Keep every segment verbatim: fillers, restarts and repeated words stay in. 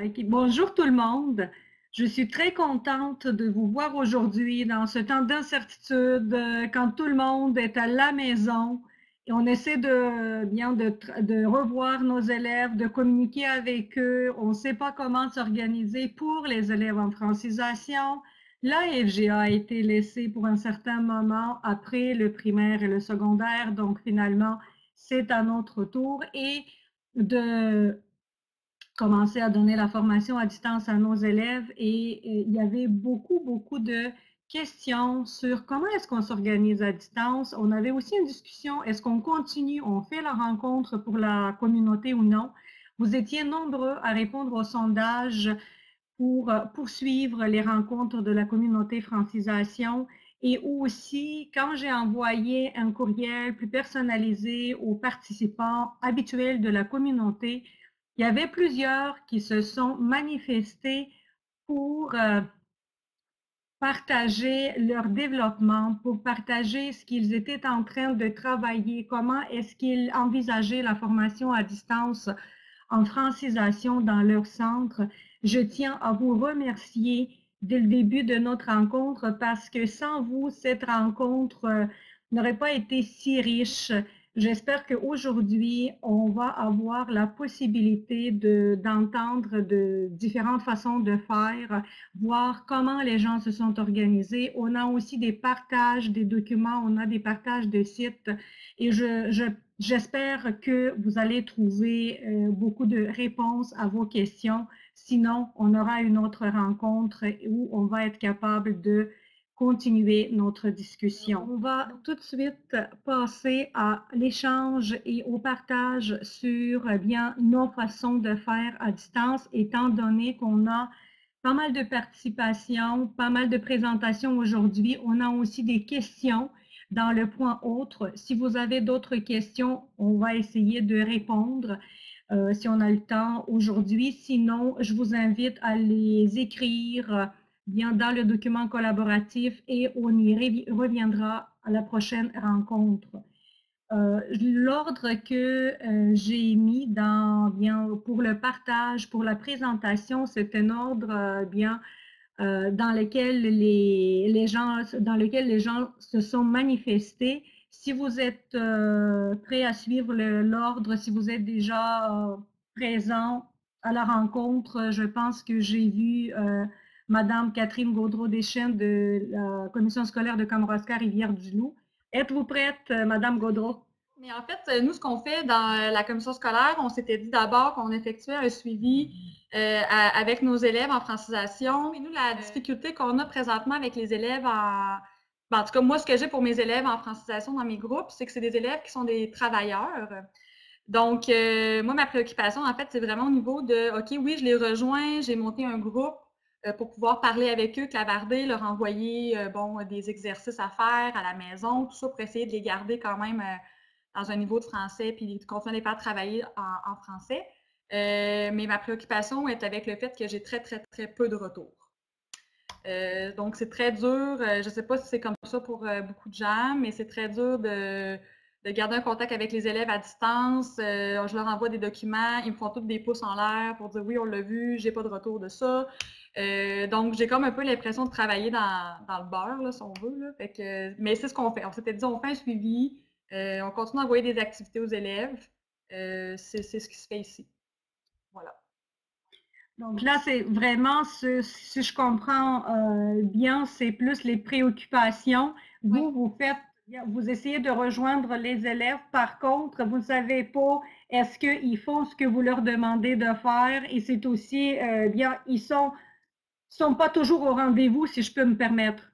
Ok, bonjour tout le monde. Je suis très contente de vous voir aujourd'hui dans ce temps d'incertitude, euh, quand tout le monde est à la maison et on essaie de bien de, tra- de revoir nos élèves, de communiquer avec eux. On ne sait pas comment s'organiser pour les élèves en francisation. La F G A a été laissée pour un certain moment après le primaire et le secondaire, donc finalement c'est à notre tour et de commencer à donner la formation à distance à nos élèves et, et il y avait beaucoup, beaucoup de questions sur comment est-ce qu'on s'organise à distance. On avait aussi une discussion, est-ce qu'on continue, on fait la rencontre pour la communauté ou non? Vous étiez nombreux à répondre au sondage pour poursuivre les rencontres de la communauté francisation et aussi quand j'ai envoyé un courriel plus personnalisé aux participants habituels de la communauté, il y avait plusieurs qui se sont manifestés pour euh, partager leur développement, pour partager ce qu'ils étaient en train de travailler, comment est-ce qu'ils envisageaient la formation à distance en francisation dans leur centre. Je tiens à vous remercier dès le début de notre rencontre parce que sans vous, cette rencontre euh, n'aurait pas été si riche. J'espère qu'aujourd'hui, on va avoir la possibilité de, d'entendre de différentes façons de faire, voir comment les gens se sont organisés. On a aussi des partages des documents, on a des partages de sites et je, je J'espère que vous allez trouver euh, beaucoup de réponses à vos questions. Sinon, on aura une autre rencontre où on va être capable de continuer notre discussion. On va tout de suite passer à l'échange et au partage sur eh bien nos façons de faire à distance, étant donné qu'on a pas mal de participation, pas mal de présentations aujourd'hui. On a aussi des questions dans le point autre. Si vous avez d'autres questions, on va essayer de répondre euh, si on a le temps aujourd'hui. Sinon, je vous invite à les écrire euh, bien dans le document collaboratif et on y reviendra à la prochaine rencontre. Euh, L'ordre que euh, j'ai mis dans, bien, pour le partage, pour la présentation, c'est un ordre euh, bien euh, dans lequel les, les gens, dans lequel les gens se sont manifestés. Si vous êtes euh, prêt à suivre l'ordre, si vous êtes déjà euh, présent à la rencontre, je pense que j'ai vu euh, Madame Catherine Gaudreau-Deschênes de la commission scolaire de Kamouraska-Rivière-du-Loup. Êtes-vous prête, Madame Gaudreau? Mais en fait, nous, ce qu'on fait dans la commission scolaire, on s'était dit d'abord qu'on effectuait un suivi euh, à, avec nos élèves en francisation. Et nous, la difficulté qu'on a présentement avec les élèves en... Ben, en tout cas, moi, ce que j'ai pour mes élèves en francisation dans mes groupes, c'est que c'est des élèves qui sont des travailleurs. Donc, euh, moi, ma préoccupation, en fait, c'est vraiment au niveau de, OK, oui, je les rejoins, j'ai monté un groupe euh, pour pouvoir parler avec eux, clavarder, leur envoyer, euh, bon, des exercices à faire à la maison, tout ça pour essayer de les garder quand même euh, dans un niveau de français, puis de continuer à les faire travailler en, en français. Euh, mais ma préoccupation est avec le fait que j'ai très, très, très peu de retours. Euh, donc, c'est très dur. Euh, je ne sais pas si c'est comme ça pour euh, beaucoup de gens, mais c'est très dur de, de garder un contact avec les élèves à distance. Euh, je leur envoie des documents, ils me font tous des pouces en l'air pour dire oui, on l'a vu, j'ai pas de retour de ça. Euh, donc, j'ai comme un peu l'impression de travailler dans, dans le beurre, là, si on veut. Là. Fait que, mais c'est ce qu'on fait. On s'était dit, on fait un suivi, euh, on continue à envoyer des activités aux élèves. Euh, c'est ce qui se fait ici. Voilà. Donc là, c'est vraiment, ce, si je comprends euh, bien, c'est plus les préoccupations. Oui. Vous, vous faites, vous essayez de rejoindre les élèves. Par contre, vous ne savez pas, est-ce qu'ils font ce que vous leur demandez de faire? Et c'est aussi, euh, bien, ils sont, sont pas toujours au rendez-vous, si je peux me permettre.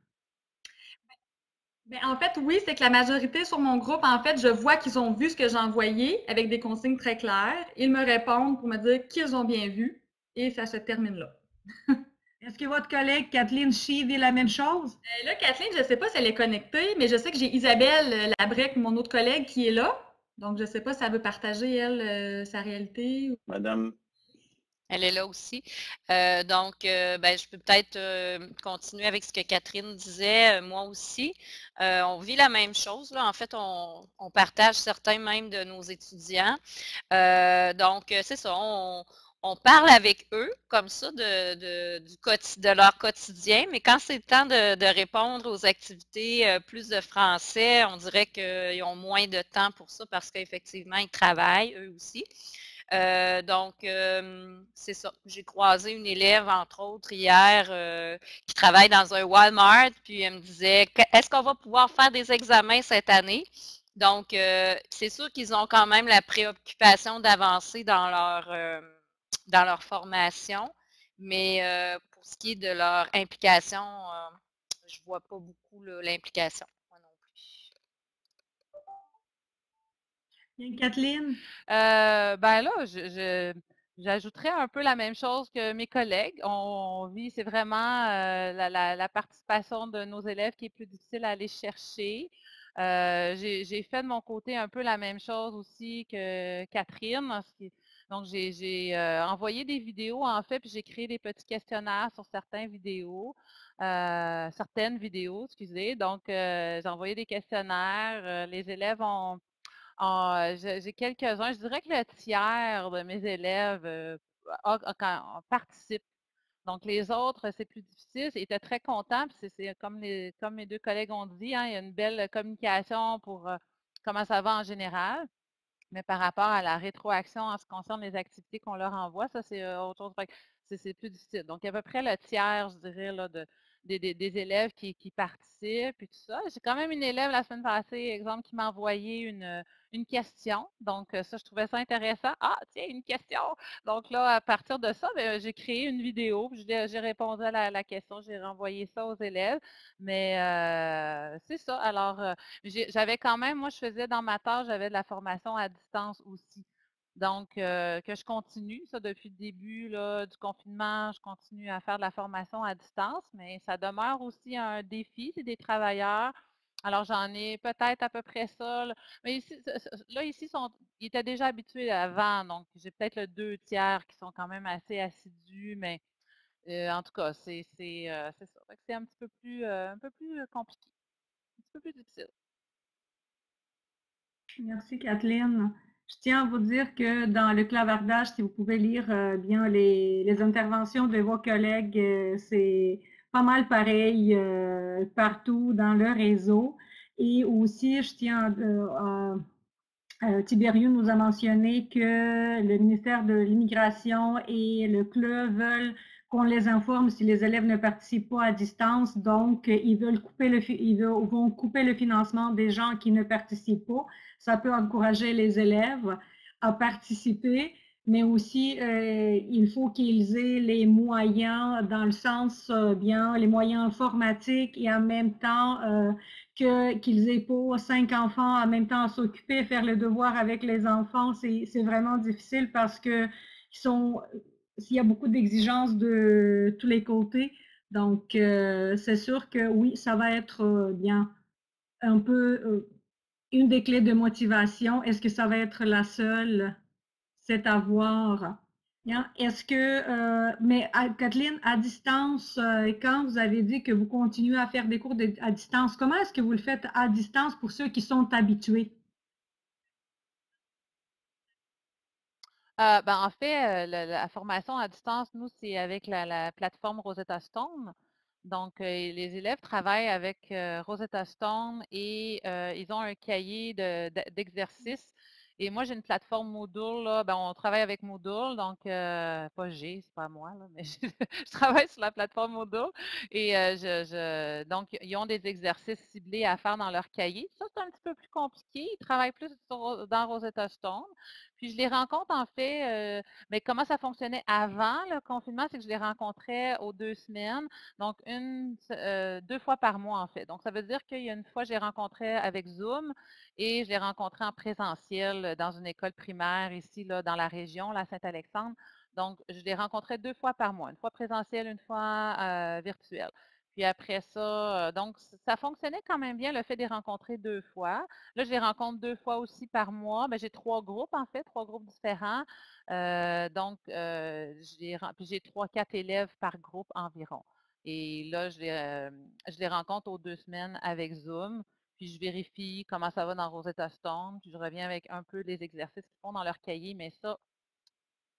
Ben, en fait, oui, c'est que la majorité sur mon groupe, en fait, je vois qu'ils ont vu ce que j'ai envoyé avec des consignes très claires. Ils me répondent pour me dire qu'ils ont bien vu et ça se termine là. Est-ce que votre collègue Kathleen Shee vit la même chose? Euh, là, Kathleen, je ne sais pas si elle est connectée, mais je sais que j'ai Isabelle euh, Labrec, mon autre collègue, qui est là. Donc, je ne sais pas si elle veut partager, elle, euh, sa réalité. Ou... Madame. Elle est là aussi. Euh, donc, euh, ben, je peux peut-être euh, continuer avec ce que Catherine disait, euh, moi aussi. Euh, on vit la même chose, là. En fait, on, on partage certains même de nos étudiants. Euh, donc, c'est ça, on, on parle avec eux comme ça de, de, du quotidien, de leur quotidien, mais quand c'est le temps de, de répondre aux activités euh, plus de français, on dirait qu'ils ont moins de temps pour ça parce qu'effectivement, ils travaillent eux aussi. Euh, donc, euh, c'est ça. J'ai croisé une élève, entre autres, hier, euh, qui travaille dans un Walmart, puis elle me disait, est-ce qu'on va pouvoir faire des examens cette année? Donc, euh, c'est sûr qu'ils ont quand même la préoccupation d'avancer dans leur, euh, dans leur formation, mais euh, pour ce qui est de leur implication, euh, je vois pas beaucoup l'implication. Moi non plus. Bien, Kathleen? Euh, ben là, je, je- j'ajouterais un peu la même chose que mes collègues. On, on vit, c'est vraiment euh, la, la- la participation de nos élèves qui est plus difficile à aller chercher. Euh, j'ai, j'ai fait de mon côté un peu la même chose aussi que Catherine. ce qui- Donc, j'ai, j'ai euh, envoyé des vidéos, en fait, puis j'ai créé des petits questionnaires sur certaines vidéos. euh, certaines vidéos, excusez. Donc, euh, j'ai envoyé des questionnaires. euh, les élèves ont ah, j'ai j'ai quelques-uns. Je dirais que le tiers de mes élèves euh, a- a- quand- participent. Donc, les autres, c'est plus difficile. Ils étaient très contents. Puis c'est c'est comme, les, comme mes deux collègues ont dit, hein, il y a une belle communication pour euh, comment ça va en général. Mais par rapport à la rétroaction en ce qui concerne les activités qu'on leur envoie, ça, c'est euh, autre chose. Fait que C'est c'est plus difficile. Donc, il y a à peu près le tiers, je dirais, là, de, des, des- des élèves qui, qui participent et tout ça. J'ai quand même une élève la semaine passée, exemple, qui m'a envoyé une, une question. Donc, euh, ça, je trouvais ça intéressant. Ah, tiens, une question. Donc là, à partir de ça, ben, j'ai créé une vidéo. puis J'ai j'ai répondu à la, la question, j'ai renvoyé ça aux élèves. Mais euh, c'est ça. Alors, euh, j'ai- j'avais quand même, moi, je faisais dans ma tâche, j'avais de la formation à distance aussi. Donc, euh, que je continue, ça, depuis le début là, du confinement, je continue à faire de la formation à distance, mais ça demeure aussi un défi, c'est des travailleurs. Alors, j'en ai peut-être à peu près ça. Là, mais ici, ça- ça- là, ici, ils sont, ils étaient déjà habitués avant, donc j'ai peut-être le deux tiers qui sont quand même assez assidus, mais euh, en tout cas, c'est c'est, euh, c'est ça. Fait que c'est un petit peu plus, euh, un peu plus euh, compliqué, un petit peu plus difficile. Merci, Kathleen. Je tiens à vous dire que dans le clavardage, si vous pouvez lire euh, bien les, les interventions de vos collègues, euh, c'est pas mal pareil euh, partout dans le réseau. Et aussi, je tiens euh, à Euh, Tiberius nous a mentionné que le ministère de l'Immigration et le C L E veulent qu'on les informe si les élèves ne participent pas à distance. Donc, ils veulent couper le, ils vont couper le financement des gens qui ne participent pas. Ça peut encourager les élèves à participer, mais aussi euh, il faut qu'ils aient les moyens dans le sens euh, bien les moyens informatiques et en même temps euh, que qu'ils aient pas cinq enfants en même temps à s'occuper, faire le devoir avec les enfants, c'est c'est vraiment difficile parce que ils sont il y a beaucoup d'exigences de tous les côtés. Donc, euh, c'est sûr que oui, ça va être euh, bien un peu euh, une des clés de motivation. Est-ce que ça va être la seule? C'est à voir. Bien. Est-ce que, euh, mais à- Kathleen, à distance, euh, quand vous avez dit que vous continuez à faire des cours de- à distance, comment est-ce que vous le faites à distance pour ceux qui sont habitués? Euh, ben, en fait, euh, la, la formation à distance, nous, c'est avec la, la plateforme Rosetta Stone. Donc, euh, les élèves travaillent avec euh, Rosetta Stone et euh, ils ont un cahier de- de- d'exercices. Et moi, j'ai une plateforme Moodle, là. Ben, on travaille avec Moodle, donc euh, pas j'ai, c'est pas moi, là, mais je, je travaille sur la plateforme Moodle. Et euh, je, je- donc, ils ont des exercices ciblés à faire dans leur cahier. Ça, c'est un petit peu plus compliqué. Ils travaillent plus sur- dans Rosetta Stone. Puis je les rencontre en fait, euh, mais comment ça fonctionnait avant le confinement, c'est que je les rencontrais aux deux semaines, donc une, euh, deux fois par mois en fait. Donc ça veut dire qu'il y a une fois, je les rencontrais avec Zoom et je les rencontrais en présentiel dans une école primaire ici là, dans la région, la Saint-Alexandre. Donc je les rencontrais deux fois par mois, une fois présentiel, une fois euh, virtuel. Puis après ça, euh, donc ça fonctionnait quand même bien le fait de les rencontrer deux fois. Là, je les rencontre deux fois aussi par mois. Ben, j'ai trois groupes, en fait, trois groupes différents. Euh, donc, euh, j'ai, puis j'ai trois, quatre élèves par groupe environ. Et là, je les, euh, je les rencontre aux deux semaines avec Zoom. Puis je vérifie comment ça va dans Rosetta Stone. Puis je reviens avec un peu les exercices qu'ils font dans leur cahier. Mais ça,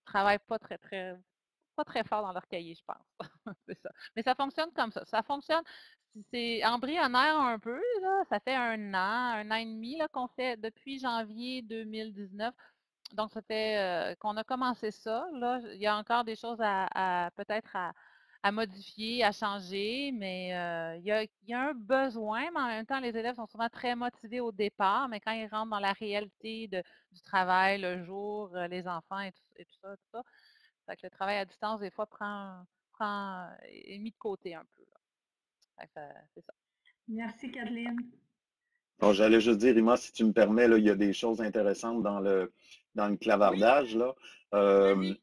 travaillent pas très, très, pas très fort dans leur cahier, je pense. C'est ça. Mais ça fonctionne comme ça. Ça fonctionne, c'est embryonnaire un peu, là. Ça fait un an, un an et demi là, qu'on fait depuis janvier deux mille dix-neuf. Donc, ça fait euh, qu'on a commencé ça. Là, il y a encore des choses à, à peut-être à, à modifier, à changer, mais euh, il y a, il y a un besoin, mais en même temps, les élèves sont souvent très motivés au départ, mais quand ils rentrent dans la réalité de, du travail, le jour, euh, les enfants et tout, et tout ça, tout ça, fait que le travail à distance, des fois, prend, prend est mis de côté un peu. Là. Fait que ça- c'est ça. Merci, Kathleen. Bon, j'allais juste dire, Ima, si tu me permets, là, il y a des choses intéressantes dans le, dans le clavardage. Là. Euh,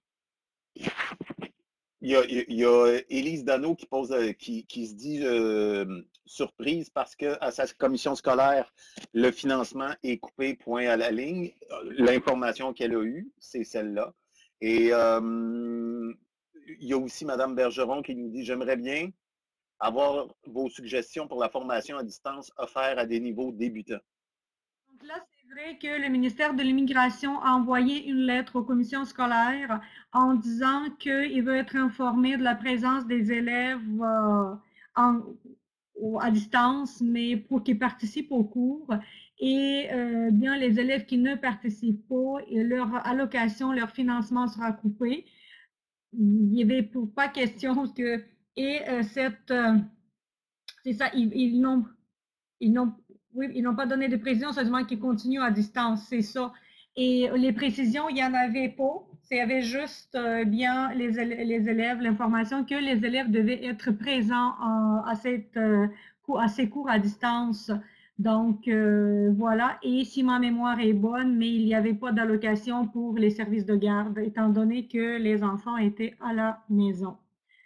il y a, il y a Élise Dano qui pose, qui, qui se dit euh, surprise parce qu'à sa commission scolaire, le financement est coupé point à la ligne. L'information qu'elle a eue, c'est celle-là. Et euh, il y a aussi Mme Bergeron qui nous dit, j'aimerais bien avoir vos suggestions pour la formation à distance offerte à des niveaux débutants. Donc là, c'est vrai que le ministère de l'Immigration a envoyé une lettre aux commissions scolaires en disant qu'il veut être informé de la présence des élèves euh, en, à distance, mais pour qu'ils participent au cours. Et euh, bien, les élèves qui ne participent pas, et leur allocation, leur financement sera coupé. Il n'y avait pas question que... Et euh, cette... Euh, c'est ça, ils, ils n'ont... Ils n'ont oui, ils n'ont pas donné de précision, seulement qu'ils continuent à distance, c'est ça. Et les précisions, il n'y en avait pas. Il y avait juste euh, bien les, les élèves, l'information que les élèves devaient être présents en, à, cette, euh, à ces cours à distance. Donc, euh, voilà. Et si ma mémoire est bonne, mais il n'y avait pas d'allocation pour les services de garde, étant donné que les enfants étaient à la maison.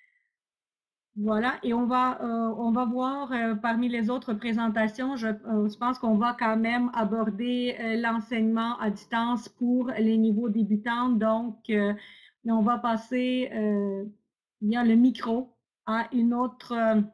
Voilà, et on va, euh, on va voir euh, parmi les autres présentations, je, euh, je pense qu'on va quand même aborder euh, l'enseignement à distance pour les niveaux débutants. Donc, euh, on va passer euh, bien le micro à une autre, euh,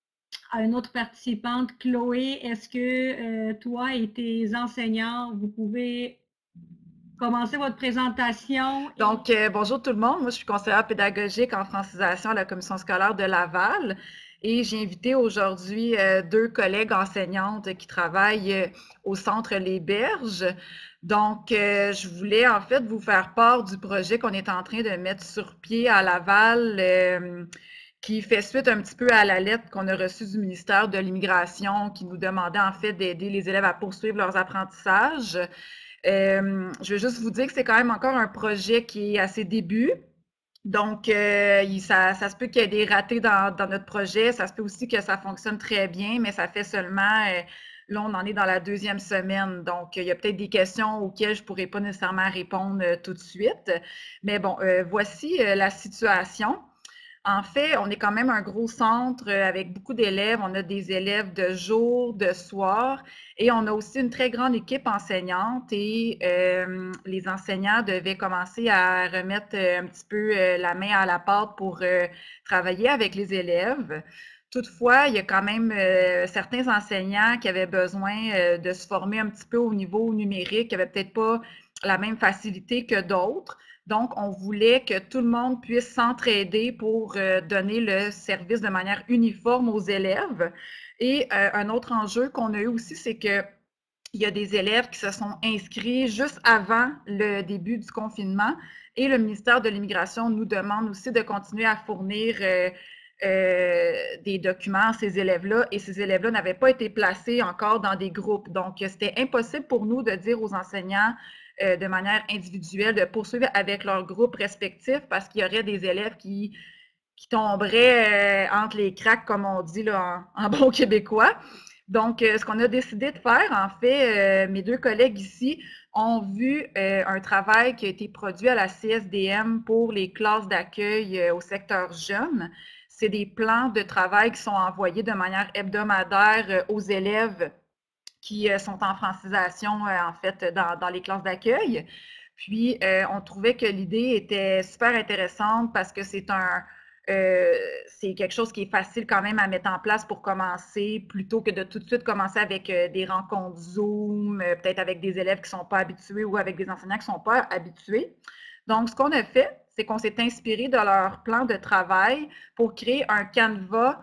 à une autre participante. Chloé, est-ce que euh, toi et tes enseignants, vous pouvez commencer votre présentation? Donc, euh, bonjour tout le monde. Moi, je suis conseillère pédagogique en francisation à la commission scolaire de Laval et j'ai invité aujourd'hui euh, deux collègues enseignantes qui travaillent euh, au Centre Les Berges. Donc, euh, je voulais en fait vous faire part du projet qu'on est en train de mettre sur pied à Laval, euh, qui fait suite un petit peu à la lettre qu'on a reçue du ministère de l'Immigration qui nous demandait en fait d'aider les élèves à poursuivre leurs apprentissages. Euh, je veux juste vous dire que c'est quand même encore un projet qui est à ses débuts. Donc, euh, il, ça, ça se peut qu'il y ait des ratés dans, dans notre projet. Ça se peut aussi que ça fonctionne très bien, mais ça fait seulement, euh, là, on en est dans la deuxième semaine. Donc, il y a peut-être des questions auxquelles je ne pourrais pas nécessairement répondre euh, tout de suite. Mais bon, euh, voici euh, la situation. En fait, on est quand même un gros centre avec beaucoup d'élèves. On a des élèves de jour, de soir et on a aussi une très grande équipe enseignante et euh, les enseignants devaient commencer à remettre un petit peu la main à la pâte pour euh, travailler avec les élèves. Toutefois, il y a quand même euh, certains enseignants qui avaient besoin euh, de se former un petit peu au niveau numérique, qui n'avaient peut-être pas la même facilité que d'autres. Donc, on voulait que tout le monde puisse s'entraider pour euh, donner le service de manière uniforme aux élèves. Et euh, un autre enjeu qu'on a eu aussi, c'est qu'il y a des élèves qui se sont inscrits juste avant le début du confinement et le ministère de l'Immigration nous demande aussi de continuer à fournir euh, euh, des documents à ces élèves-là et ces élèves-là n'avaient pas été placés encore dans des groupes. Donc, c'était impossible pour nous de dire aux enseignants Euh, de manière individuelle, de poursuivre avec leur groupe respectif parce qu'il y aurait des élèves qui, qui tomberaient euh, entre les cracks, comme on dit là, en, en bon québécois. Donc, euh, ce qu'on a décidé de faire, en fait, euh, mes deux collègues ici ont vu euh, un travail qui a été produit à la C S D M pour les classes d'accueil euh, au secteur jeune. C'est des plans de travail qui sont envoyés de manière hebdomadaire euh, aux élèves qui euh, sont en francisation, euh, en fait, dans, dans les classes d'accueil. Puis, euh, on trouvait que l'idée était super intéressante parce que c'est un, euh, c'est quelque chose qui est facile quand même à mettre en place pour commencer, plutôt que de tout de suite commencer avec euh, des rencontres Zoom, euh, peut-être avec des élèves qui ne sont pas habitués ou avec des enseignants qui ne sont pas habitués. Donc, ce qu'on a fait, c'est qu'on s'est inspiré de leur plan de travail pour créer un canevas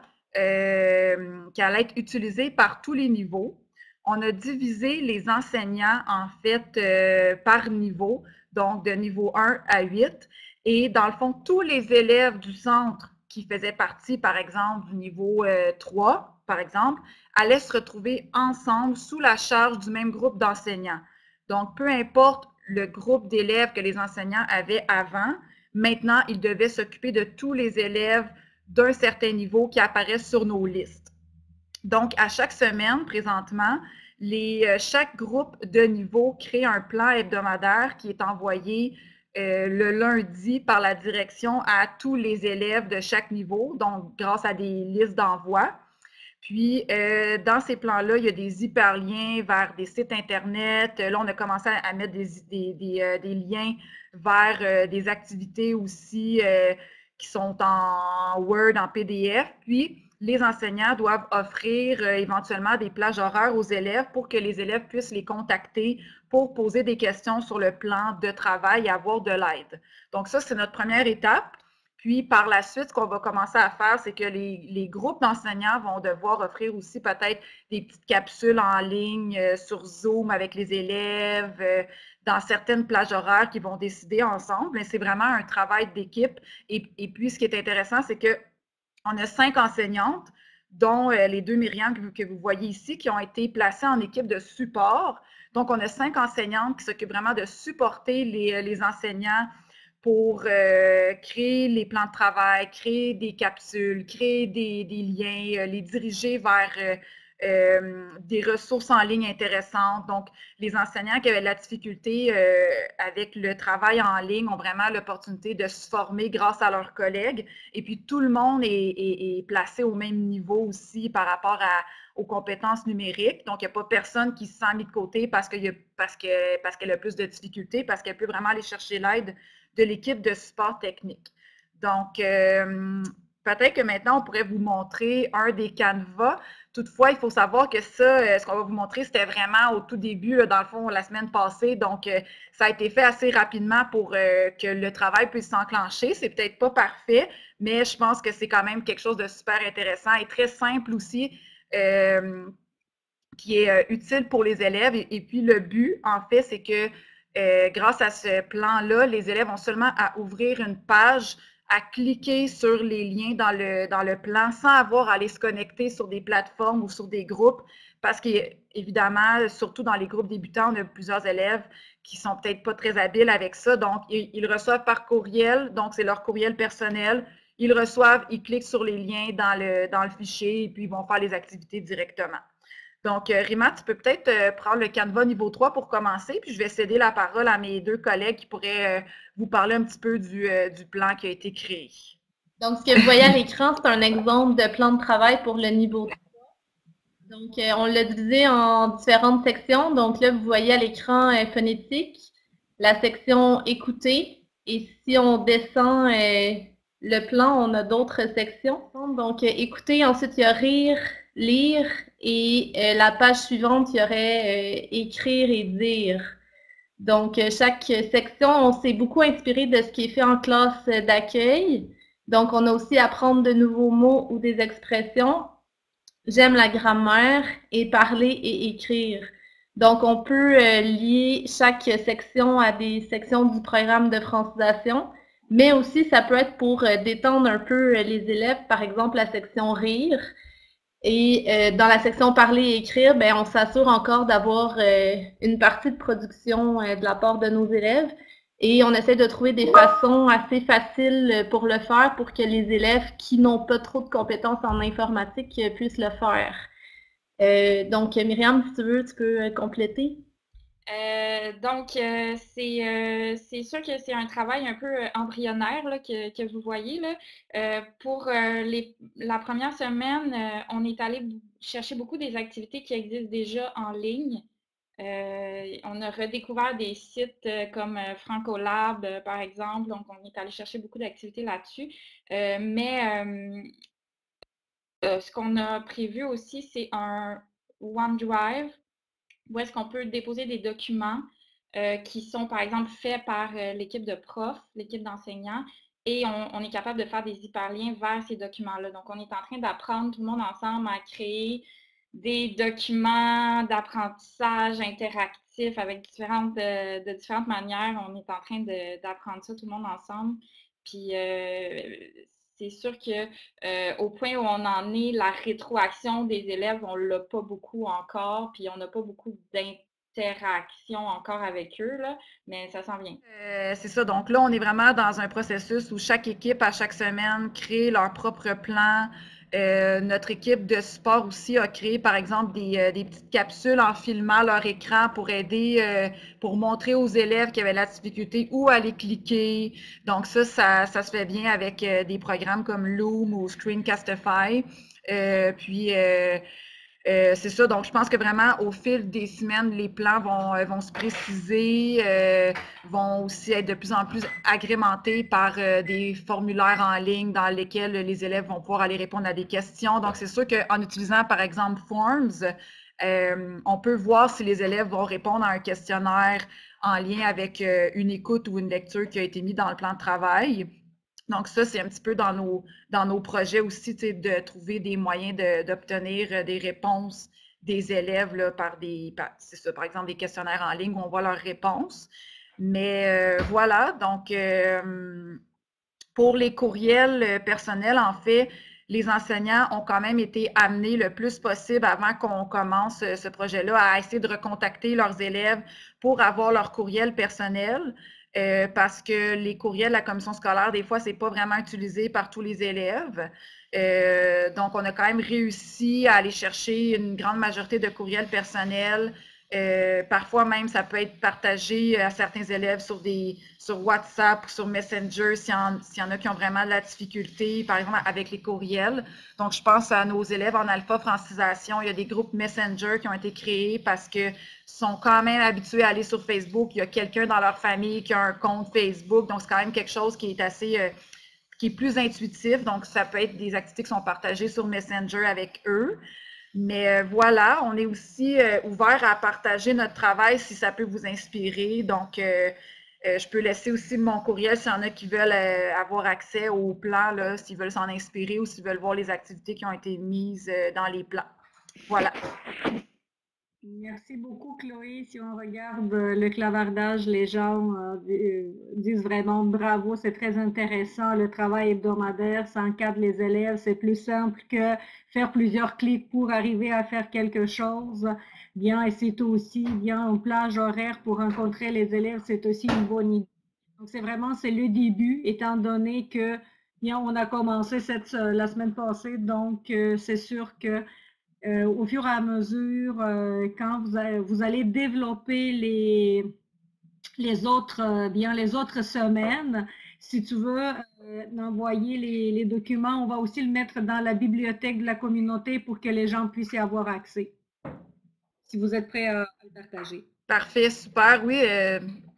euh, qui allait être utilisé par tous les niveaux. On a divisé les enseignants, en fait, euh, par niveau, donc de niveau un à huit. Et dans le fond, tous les élèves du centre qui faisaient partie, par exemple, du niveau euh, trois, par exemple, allaient se retrouver ensemble sous la charge du même groupe d'enseignants. Donc, peu importe le groupe d'élèves que les enseignants avaient avant, maintenant, ils devaient s'occuper de tous les élèves d'un certain niveau qui apparaissent sur nos listes. Donc, à chaque semaine, présentement, les, chaque groupe de niveau crée un plan hebdomadaire qui est envoyé euh, le lundi par la direction à tous les élèves de chaque niveau, donc grâce à des listes d'envoi. Puis, euh, dans ces plans-là, il y a des hyperliens vers des sites Internet. Là, on a commencé à mettre des, des, des, euh, des liens vers euh, des activités aussi euh, qui sont en Word, en P D F. Puis, les enseignants doivent offrir euh, éventuellement des plages horaires aux élèves pour que les élèves puissent les contacter pour poser des questions sur le plan de travail et avoir de l'aide. Donc, ça, c'est notre première étape. Puis, par la suite, ce qu'on va commencer à faire, c'est que les, les groupes d'enseignants vont devoir offrir aussi peut-être des petites capsules en ligne euh, sur Zoom avec les élèves, euh, dans certaines plages horaires qu'ils vont décider ensemble. Mais c'est vraiment un travail d'équipe. Et, et puis, ce qui est intéressant, c'est qu'on a cinq enseignantes, dont euh, les deux Myriam que vous, que vous voyez ici, qui ont été placées en équipe de support. Donc, on a cinq enseignantes qui s'occupent vraiment de supporter les, les enseignants pour euh, créer les plans de travail, créer des capsules, créer des, des liens, euh, les diriger vers euh, euh, des ressources en ligne intéressantes. Donc, les enseignants qui avaient de la difficulté euh, avec le travail en ligne ont vraiment l'opportunité de se former grâce à leurs collègues. Et puis, tout le monde est, est, est placé au même niveau aussi par rapport à, aux compétences numériques. Donc, il n'y a pas personne qui se sent mis de côté parce qu'il y a, parce que, parce qu'elle a plus de difficultés, parce qu'elle peut vraiment aller chercher l'aide de l'équipe de support technique. Donc, euh, peut-être que maintenant, on pourrait vous montrer un des canevas. Toutefois, il faut savoir que ça, ce qu'on va vous montrer, c'était vraiment au tout début, là, dans le fond, la semaine passée. Donc, euh, ça a été fait assez rapidement pour euh, que le travail puisse s'enclencher. C'est peut-être pas parfait, mais je pense que c'est quand même quelque chose de super intéressant et très simple aussi, euh, qui est euh, utile pour les élèves. Et, et puis, le but, en fait, c'est que Euh, grâce à ce plan-là, les élèves ont seulement à ouvrir une page, à cliquer sur les liens dans le, dans le plan sans avoir à aller se connecter sur des plateformes ou sur des groupes parce qu'évidemment, surtout dans les groupes débutants, on a plusieurs élèves qui sont peut-être pas très habiles avec ça. Donc, ils, ils reçoivent par courriel, donc c'est leur courriel personnel. Ils reçoivent, ils cliquent sur les liens dans le, dans le fichier et puis ils vont faire les activités directement. Donc, Rima, tu peux peut-être euh, prendre le canevas niveau trois pour commencer, puis je vais céder la parole à mes deux collègues qui pourraient euh, vous parler un petit peu du, euh, du plan qui a été créé. Donc, ce que vous voyez à l'écran, c'est un exemple de plan de travail pour le niveau trois. Donc, euh, on l'a divisé en différentes sections. Donc, là, vous voyez à l'écran euh, phonétique, la section écouter. Et si on descend euh, le plan, on a d'autres sections. Donc, euh, écouter, ensuite, il y a rire, lire, et euh, la page suivante, il y aurait euh, écrire et dire. Donc, euh, chaque section, on s'est beaucoup inspiré de ce qui est fait en classe d'accueil. Donc, on a aussi apprendre de nouveaux mots ou des expressions. J'aime la grammaire et parler et écrire. Donc, on peut euh, lier chaque section à des sections du programme de francisation, mais aussi ça peut être pour euh, détendre un peu euh, les élèves, par exemple la section rire. Et euh, dans la section parler et écrire, ben, on s'assure encore d'avoir euh, une partie de production euh, de la part de nos élèves. Et on essaie de trouver des façons assez faciles pour le faire pour que les élèves qui n'ont pas trop de compétences en informatique puissent le faire. Euh, donc, Myriam, si tu veux, tu peux compléter. Euh, donc, euh, c'est euh, c'est sûr que c'est un travail un peu embryonnaire là, que, que vous voyez. Là. Euh, pour euh, les, la première semaine, euh, on est allé chercher beaucoup des activités qui existent déjà en ligne. Euh, on a redécouvert des sites euh, comme euh, Francolab, euh, par exemple. Donc, on est allé chercher beaucoup d'activités là-dessus. Euh, mais euh, euh, ce qu'on a prévu aussi, c'est un OneDrive où est-ce qu'on peut déposer des documents euh, qui sont, par exemple, faits par euh, l'équipe de profs, l'équipe d'enseignants, et on, on est capable de faire des hyperliens vers ces documents-là. Donc, on est en train d'apprendre tout le monde ensemble à créer des documents d'apprentissage interactifs avec différentes, de, de différentes manières. On est en train d'apprendre ça tout le monde ensemble. Puis, euh, c'est sûr que euh, au point où on en est, la rétroaction des élèves, on ne l'a pas beaucoup encore, puis on n'a pas beaucoup d'interaction encore avec eux, là, mais ça s'en vient. Euh, c'est ça. Donc là, on est vraiment dans un processus où chaque équipe, à chaque semaine, crée leur propre plan. Euh, notre équipe de support aussi a créé, par exemple, des, euh, des petites capsules en filmant leur écran pour aider, euh, pour montrer aux élèves qui avaient la difficulté où aller cliquer. Donc ça, ça, ça se fait bien avec euh, des programmes comme Loom ou Screencastify. Euh, puis, euh, Euh, c'est ça, donc je pense que vraiment au fil des semaines, les plans vont, euh, vont se préciser, euh, vont aussi être de plus en plus agrémentés par euh, des formulaires en ligne dans lesquels les élèves vont pouvoir aller répondre à des questions. Donc c'est sûr qu'en utilisant par exemple Forms, euh, on peut voir si les élèves vont répondre à un questionnaire en lien avec euh, une écoute ou une lecture qui a été mise dans le plan de travail. Donc ça, c'est un petit peu dans nos, dans nos projets aussi, de trouver des moyens d'obtenir des réponses des élèves là, par des, par, c'est ça, par exemple, des questionnaires en ligne où on voit leurs réponses. Mais euh, voilà, donc euh, pour les courriels personnels, en fait, les enseignants ont quand même été amenés le plus possible avant qu'on commence ce projet-là à essayer de recontacter leurs élèves pour avoir leur courriel personnel. Euh, parce que les courriels de la commission scolaire, des fois, ce n'est pas vraiment utilisé par tous les élèves. Euh, donc, on a quand même réussi à aller chercher une grande majorité de courriels personnels. Euh, parfois même, ça peut être partagé à certains élèves sur, des, sur WhatsApp ou sur Messenger s'il y, y en a qui ont vraiment de la difficulté, par exemple, avec les courriels. Donc, je pense à nos élèves en alpha francisation. Il y a des groupes Messenger qui ont été créés parce que sont quand même habitués à aller sur Facebook. Il y a quelqu'un dans leur famille qui a un compte Facebook. Donc, c'est quand même quelque chose qui est assez, euh, qui est plus intuitif. Donc, ça peut être des activités qui sont partagées sur Messenger avec eux. Mais euh, voilà, on est aussi euh, ouvert à partager notre travail si ça peut vous inspirer. Donc, euh, euh, je peux laisser aussi mon courriel s'il y en a qui veulent euh, avoir accès au plan, s'ils veulent s'en inspirer ou s'ils veulent voir les activités qui ont été mises euh, dans les plans. Voilà. Merci beaucoup, Chloé. Si on regarde le clavardage, les gens euh, disent vraiment bravo, c'est très intéressant. Le travail hebdomadaire, ça encadre les élèves. C'est plus simple que faire plusieurs clics pour arriver à faire quelque chose. Bien, et c'est aussi bien en plage horaire pour rencontrer les élèves, c'est aussi une bonne idée. Donc, c'est vraiment, c'est le début, étant donné que, bien, on a commencé cette, la semaine passée, donc euh, c'est sûr que Euh, au fur et à mesure, euh, quand vous, a, vous allez développer les, les, autres, euh, bien, les autres semaines, si tu veux euh, envoyer les, les documents, on va aussi le mettre dans la bibliothèque de la communauté pour que les gens puissent y avoir accès, si vous êtes prêts à, à le partager. Parfait, super. Oui, euh,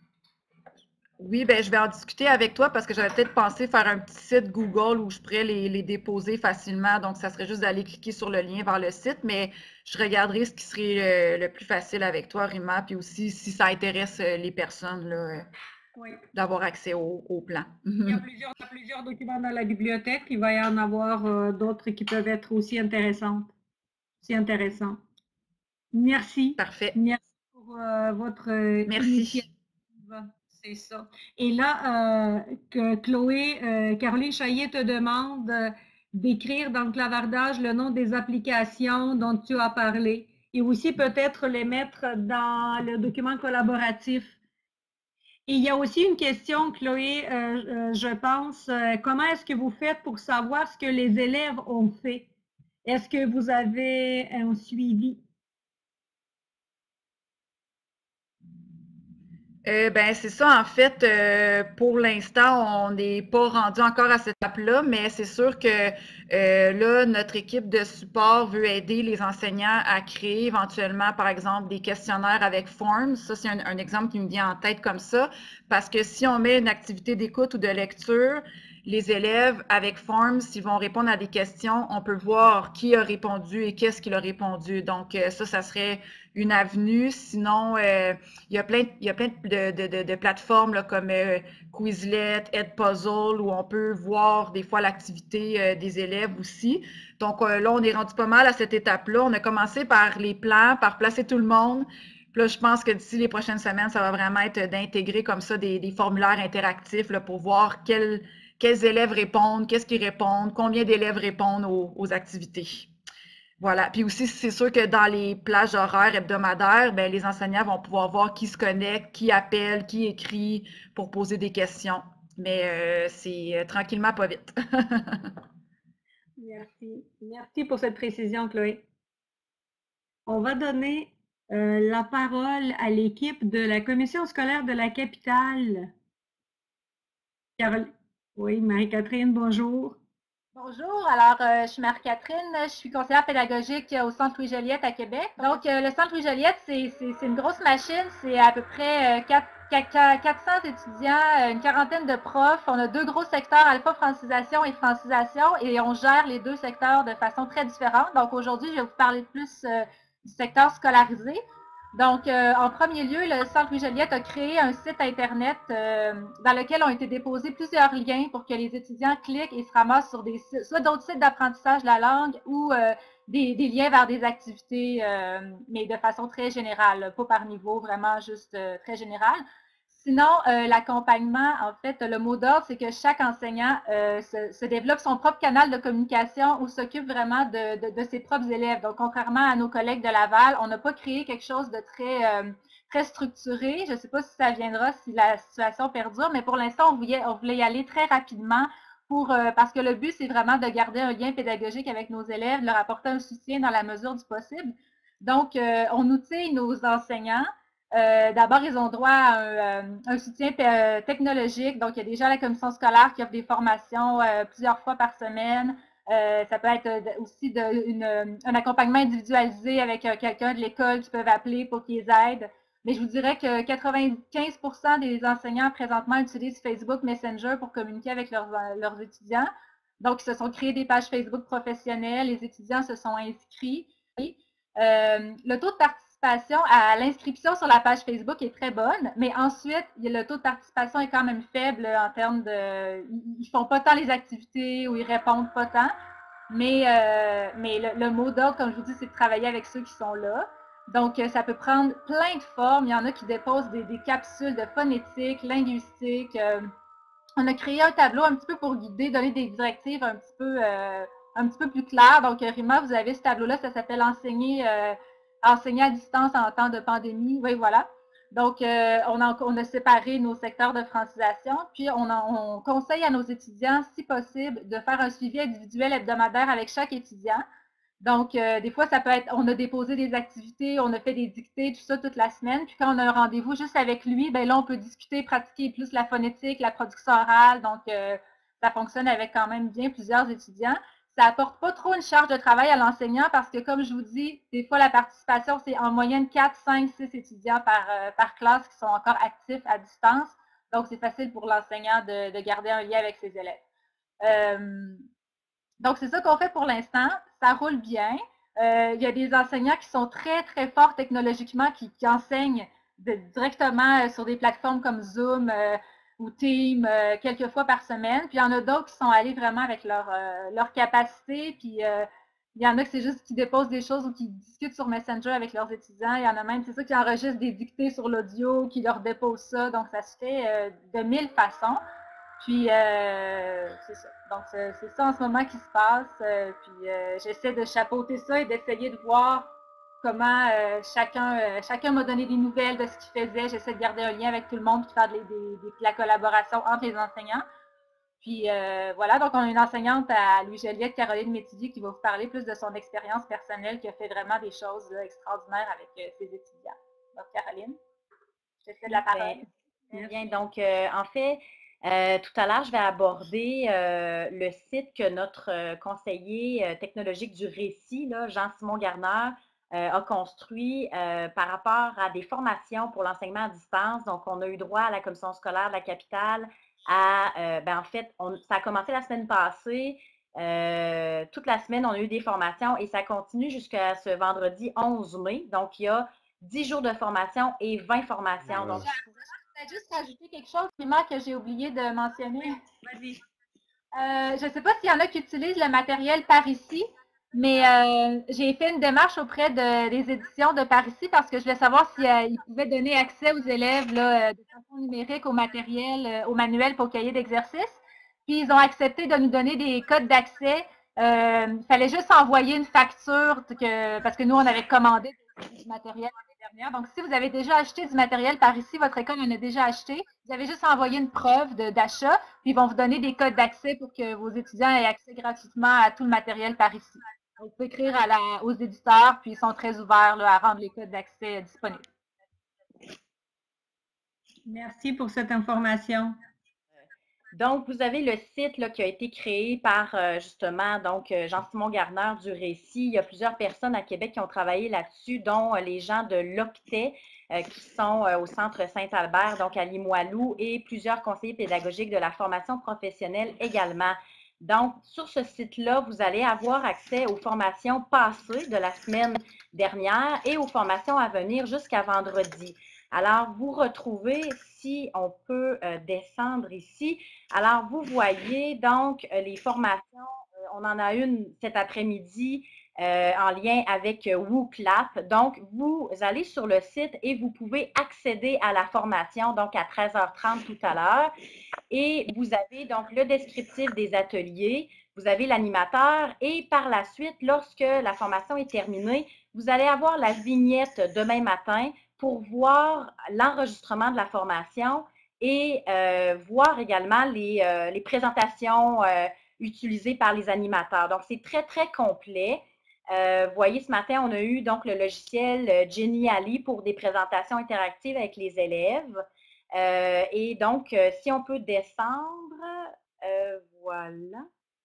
oui, ben, je vais en discuter avec toi parce que j'avais peut-être pensé faire un petit site Google où je pourrais les, les déposer facilement. Donc, ça serait juste d'aller cliquer sur le lien vers le site, mais je regarderai ce qui serait le, le plus facile avec toi, Rima, puis aussi si ça intéresse les personnes, là, oui, d'avoir accès au, au plan. Il y a plusieurs, il y a plusieurs documents dans la bibliothèque. Il va y en avoir euh, d'autres qui peuvent être aussi intéressants. C'est intéressant. Merci. Parfait. Merci pour euh, votre Merci. initiative. C'est ça. Et là, euh, que Chloé, euh, Caroline Chaillet te demande euh, d'écrire dans le clavardage le nom des applications dont tu as parlé et aussi peut-être les mettre dans le document collaboratif. Et il y a aussi une question, Chloé, euh, euh, je pense, euh, comment est-ce que vous faites pour savoir ce que les élèves ont fait? Est-ce que vous avez un suivi? Euh, ben c'est ça, en fait, euh, pour l'instant, on n'est pas rendu encore à cette étape-là, mais c'est sûr que euh, là, notre équipe de support veut aider les enseignants à créer éventuellement, par exemple, des questionnaires avec Forms. Ça, c'est un, un exemple qui me vient en tête comme ça, parce que si on met une activité d'écoute ou de lecture, les élèves, avec Forms, s'ils vont répondre à des questions, on peut voir qui a répondu et qu'est-ce qu'il a répondu. Donc, euh, ça, ça serait une avenue. Sinon, euh, il y a plein, il y a plein de, de, de, de plateformes là, comme euh, Quizlet, Edpuzzle, où on peut voir des fois l'activité euh, des élèves aussi. Donc, euh, là, on est rendu pas mal à cette étape-là. On a commencé par les plans, par placer tout le monde. Puis là, je pense que d'ici les prochaines semaines, ça va vraiment être d'intégrer comme ça des, des formulaires interactifs là, pour voir quels, quels élèves répondent, qu'est-ce qu'ils répondent, combien d'élèves répondent aux, aux activités. Voilà. Puis aussi, c'est sûr que dans les plages horaires hebdomadaires, bien, les enseignants vont pouvoir voir qui se connecte, qui appelle, qui écrit pour poser des questions. Mais euh, c'est euh, tranquillement, pas vite. Merci. Merci pour cette précision, Chloé. On va donner euh, la parole à l'équipe de la commission scolaire de la capitale. Carole... Oui, Marie-Catherine, bonjour. Bonjour, alors euh, je suis Marie-Catherine, je suis conseillère pédagogique au Centre Louis-Joliette à Québec. Donc euh, le Centre Louis-Joliette, c'est une grosse machine, c'est à peu près euh, quatre cents étudiants, une quarantaine de profs. On a deux gros secteurs, alpha-francisation et francisation, et on gère les deux secteurs de façon très différente. Donc aujourd'hui, je vais vous parler plus euh, du secteur scolarisé. Donc, euh, en premier lieu, le Centre Louis-Joliette a créé un site Internet euh, dans lequel ont été déposés plusieurs liens pour que les étudiants cliquent et se ramassent sur des sites, soit d'autres sites d'apprentissage de la langue ou euh, des, des liens vers des activités, euh, mais de façon très générale, pas par niveau, vraiment juste euh, très général. Sinon, euh, l'accompagnement, en fait, le mot d'ordre, c'est que chaque enseignant euh, se, se développe son propre canal de communication ou s'occupe vraiment de, de, de ses propres élèves. Donc, contrairement à nos collègues de Laval, on n'a pas créé quelque chose de très, euh, très structuré. Je ne sais pas si ça viendra, si la situation perdure, mais pour l'instant, on voulait, on voulait y aller très rapidement pour, euh, parce que le but, c'est vraiment de garder un lien pédagogique avec nos élèves, de leur apporter un soutien dans la mesure du possible. Donc, euh, on outille nos enseignants. Euh, D'abord, ils ont droit à un, un soutien technologique. Donc, il y a déjà la commission scolaire qui offre des formations euh, plusieurs fois par semaine. Euh, ça peut être aussi de, une, un accompagnement individualisé avec euh, quelqu'un de l'école qui peuvent appeler pour qu'ils aident. Mais je vous dirais que quatre-vingt-quinze pour cent des enseignants présentement utilisent Facebook Messenger pour communiquer avec leurs, leurs étudiants. Donc, ils se sont créés des pages Facebook professionnelles. Les étudiants se sont inscrits. Euh, le taux de participation à l'inscription sur la page Facebook est très bonne, mais ensuite, le taux de participation est quand même faible en termes de... Ils ne font pas tant les activités ou ils répondent pas tant, mais, euh, mais le, le mot d'ordre, comme je vous dis, c'est de travailler avec ceux qui sont là. Donc, ça peut prendre plein de formes. Il y en a qui déposent des, des capsules de phonétique, linguistique. Euh, on a créé un tableau un petit peu pour guider, donner des directives un petit peu... Euh, un petit peu plus clair. Donc, Rima, vous avez ce tableau-là, ça s'appelle enseigner, euh, enseigner à distance en temps de pandémie. Oui, voilà. Donc, euh, on, a, on a séparé nos secteurs de francisation, puis on, a, on conseille à nos étudiants, si possible, de faire un suivi individuel hebdomadaire avec chaque étudiant. Donc, euh, des fois, ça peut être, on a déposé des activités, on a fait des dictées, tout ça toute la semaine. Puis quand on a un rendez-vous juste avec lui, bien là, on peut discuter, pratiquer plus la phonétique, la production orale. Donc, euh, ça fonctionne avec quand même bien plusieurs étudiants. Ça n'apporte pas trop une charge de travail à l'enseignant parce que, comme je vous dis, des fois, la participation, c'est en moyenne quatre, cinq, six étudiants par, euh, par classe qui sont encore actifs à distance. Donc, c'est facile pour l'enseignant de, de garder un lien avec ses élèves. Euh, donc, c'est ça qu'on fait pour l'instant. Ça roule bien. Euh, il y a des enseignants qui sont très, très forts technologiquement, qui, qui enseignent de, directement sur des plateformes comme Zoom, euh, ou Team euh, quelques fois par semaine. Puis il y en a d'autres qui sont allés vraiment avec leur, euh, leur capacité. Puis euh, il y en a que c'est juste qui déposent des choses ou qui discutent sur Messenger avec leurs étudiants. Il y en a même, c'est ça, qui enregistrent des dictées sur l'audio, qui leur déposent ça. Donc ça se fait euh, de mille façons. Puis euh, c'est ça. Donc c'est ça en ce moment qui se passe. Euh, puis euh, j'essaie de chapeauter ça et d'essayer de voir comment euh, chacun, euh, chacun m'a donné des nouvelles de ce qu'il faisait. J'essaie de garder un lien avec tout le monde, puis faire des, des, des, la collaboration entre les enseignants. Puis euh, voilà, donc on a une enseignante à Louis-Joliette, Caroline Métivier, qui va vous parler plus de son expérience personnelle, qui a fait vraiment des choses là, extraordinaires avec euh, ses étudiants. Donc Caroline, je te cède la parole. Bien, bien. Donc euh, en fait, Euh, tout à l'heure, je vais aborder euh, le site que notre euh, conseiller euh, technologique du récit, là, Jean-Simon Garner, euh, a construit euh, par rapport à des formations pour l'enseignement à distance. Donc, on a eu droit à la commission scolaire de la capitale à, euh, ben, en fait, on, ça a commencé la semaine passée. Euh, toute la semaine, on a eu des formations et ça continue jusqu'à ce vendredi onze mai. Donc, il y a dix jours de formation et vingt formations. Donc, je voulais juste rajouter quelque chose, Prima, que j'ai oublié de mentionner. vas-y. Euh, je ne sais pas s'il y en a qui utilisent le matériel par ici, mais euh, j'ai fait une démarche auprès de, des éditions de par ici parce que je voulais savoir s'ils euh, pouvaient donner accès aux élèves là, de façon numérique au matériel, euh, au manuel pour cahier d'exercice. Puis ils ont accepté de nous donner des codes d'accès. Euh, il fallait juste envoyer une facture que, parce que nous, on avait commandé du matériel l'année dernière. Donc, si vous avez déjà acheté du matériel par ici, votre école en a déjà acheté, vous avez juste envoyé une preuve d'achat, puis ils vont vous donner des codes d'accès pour que vos étudiants aient accès gratuitement à tout le matériel par ici. Donc, vous pouvez écrire à la, aux éditeurs, puis ils sont très ouverts là, à rendre les codes d'accès disponibles. Merci pour cette information. Donc, vous avez le site là, qui a été créé par euh, justement donc Jean-Simon Garner du Récit. Il y a plusieurs personnes à Québec qui ont travaillé là-dessus, dont euh, les gens de l'Octet euh, qui sont euh, au Centre Saint-Albert, donc à Limoilou, et plusieurs conseillers pédagogiques de la formation professionnelle également. Donc, sur ce site-là, vous allez avoir accès aux formations passées de la semaine dernière et aux formations à venir jusqu'à vendredi. Alors, vous retrouvez, si on peut euh, descendre ici, alors vous voyez donc euh, les formations, euh, on en a une cet après-midi euh, en lien avec euh, WooClap. Donc, vous allez sur le site et vous pouvez accéder à la formation, donc à treize heures trente tout à l'heure. Et vous avez donc le descriptif des ateliers, vous avez l'animateur et par la suite, lorsque la formation est terminée, vous allez avoir la vignette demain matin pour voir l'enregistrement de la formation et euh, voir également les, euh, les présentations euh, utilisées par les animateurs. Donc, c'est très, très complet. Euh, vous voyez, ce matin, on a eu donc le logiciel Genially pour des présentations interactives avec les élèves. Euh, et donc, euh, si on peut descendre, euh, voilà.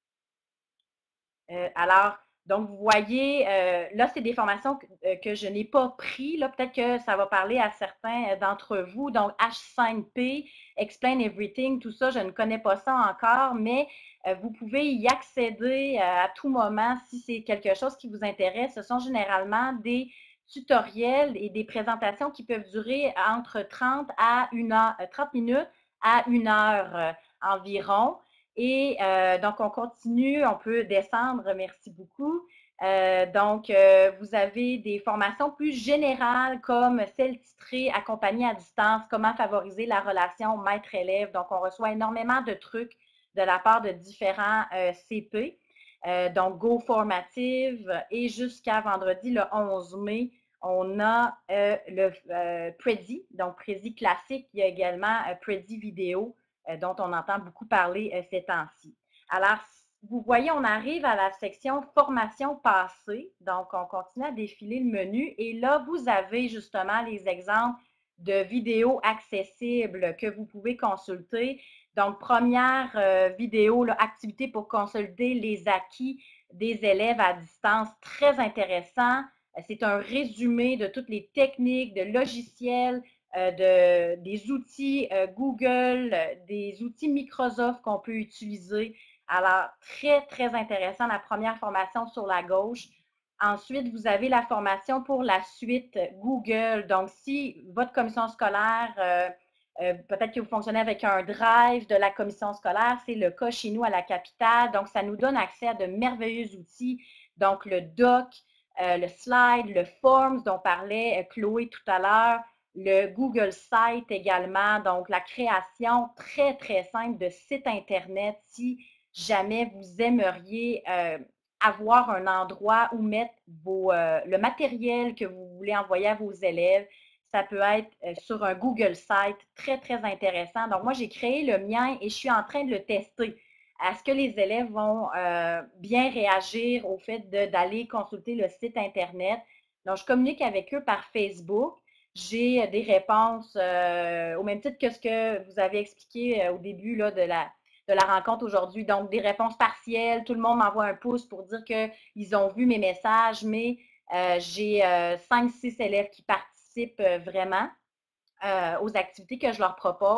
Euh, alors, donc, vous voyez, euh, là, c'est des formations que, euh, que je n'ai pas pris. Là, peut-être que ça va parler à certains d'entre vous. Donc, H cinq P, Explain Everything, tout ça, je ne connais pas ça encore, mais euh, vous pouvez y accéder euh, à tout moment si c'est quelque chose qui vous intéresse. Ce sont généralement des tutoriels et des présentations qui peuvent durer entre trente à une heure, trente minutes à une heure euh, environ. Et euh, donc, on continue, on peut descendre, merci beaucoup. Euh, donc, euh, vous avez des formations plus générales comme celle titrée « Accompagner à distance, comment favoriser la relation maître-élève ». Donc, on reçoit énormément de trucs de la part de différents euh, C P. Euh, donc, Go Formative et jusqu'à vendredi, le onze mai, on a euh, le euh, Prezi, donc Prezi classique. Il y a également euh, Prezi vidéo, euh, dont on entend beaucoup parler euh, ces temps-ci. Alors, vous voyez, on arrive à la section formation passée. Donc, on continue à défiler le menu. Et là, vous avez justement les exemples de vidéos accessibles que vous pouvez consulter. Donc, première euh, vidéo, là, activité pour consolider les acquis des élèves à distance, très intéressant. C'est un résumé de toutes les techniques, de logiciels, euh, de, des outils euh, Google, euh, des outils Microsoft qu'on peut utiliser. Alors, très, très intéressant, la première formation sur la gauche. Ensuite, vous avez la formation pour la suite Google. Donc, si votre commission scolaire, euh, euh, peut-être que vous fonctionnez avec un drive de la commission scolaire, c'est le cas chez nous à la capitale. Donc, ça nous donne accès à de merveilleux outils. Donc, le doc, euh, le slide, le forms dont parlait Chloé tout à l'heure, le Google Site également. Donc, la création très, très simple de sites Internet si jamais vous aimeriez euh, avoir un endroit où mettre vos, euh, le matériel que vous voulez envoyer à vos élèves. Ça peut être euh, sur un Google Site, très, très intéressant. Donc, moi, j'ai créé le mien et je suis en train de le tester. Est-ce que les élèves vont euh, bien réagir au fait d'aller consulter le site Internet? Donc, je communique avec eux par Facebook. J'ai des réponses euh, au même titre que ce que vous avez expliqué euh, au début là, de la de la rencontre aujourd'hui. Donc, des réponses partielles. Tout le monde m'envoie un pouce pour dire qu'ils ont vu mes messages, mais euh, j'ai euh, cinq six élèves qui participent euh, vraiment euh, aux activités que je leur propose.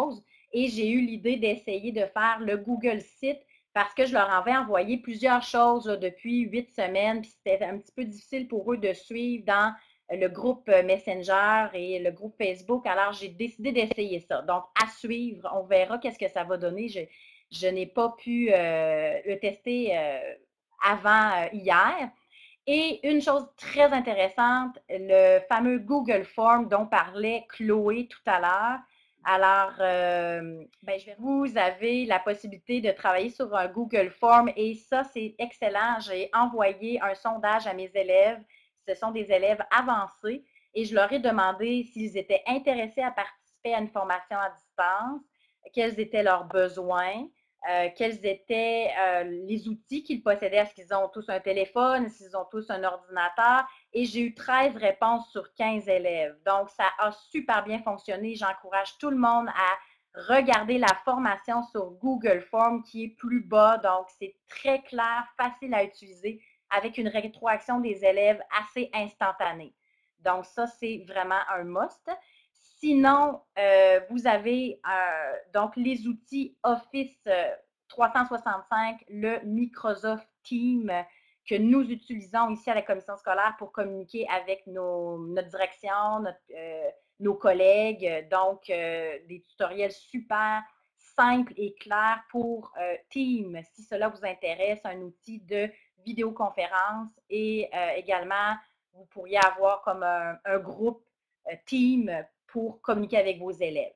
Et j'ai eu l'idée d'essayer de faire le Google Site parce que je leur avais envoyé plusieurs choses là, depuis huit semaines, puis c'était un petit peu difficile pour eux de suivre dans le groupe Messenger et le groupe Facebook. Alors, j'ai décidé d'essayer ça. Donc, à suivre, on verra qu'est-ce que ça va donner. Je, je n'ai pas pu euh, le tester euh, avant euh, hier. Et une chose très intéressante, le fameux Google Form dont parlait Chloé tout à l'heure. Alors, euh, ben, je vais, vous avez la possibilité de travailler sur un Google Form et ça, c'est excellent. J'ai envoyé un sondage à mes élèves. Ce sont des élèves avancés et je leur ai demandé s'ils étaient intéressés à participer à une formation à distance, quels étaient leurs besoins, euh, quels étaient euh, les outils qu'ils possédaient. Est-ce qu'ils ont tous un téléphone? Est-ce qu'ils ont tous un ordinateur? Et j'ai eu treize réponses sur quinze élèves. Donc, ça a super bien fonctionné. J'encourage tout le monde à regarder la formation sur Google Form qui est plus bas. Donc, c'est très clair, facile à utiliser avec une rétroaction des élèves assez instantanée. Donc, ça, c'est vraiment un must. Sinon, euh, vous avez euh, donc les outils Office euh, trois cent soixante-cinq, le Microsoft Teams que nous utilisons ici à la commission scolaire pour communiquer avec nos, notre direction, notre, euh, nos collègues. Donc, euh, des tutoriels super simples et clairs pour euh, Teams, si cela vous intéresse, un outil de vidéoconférence et euh, également, vous pourriez avoir comme un, un groupe euh, Team pour communiquer avec vos élèves.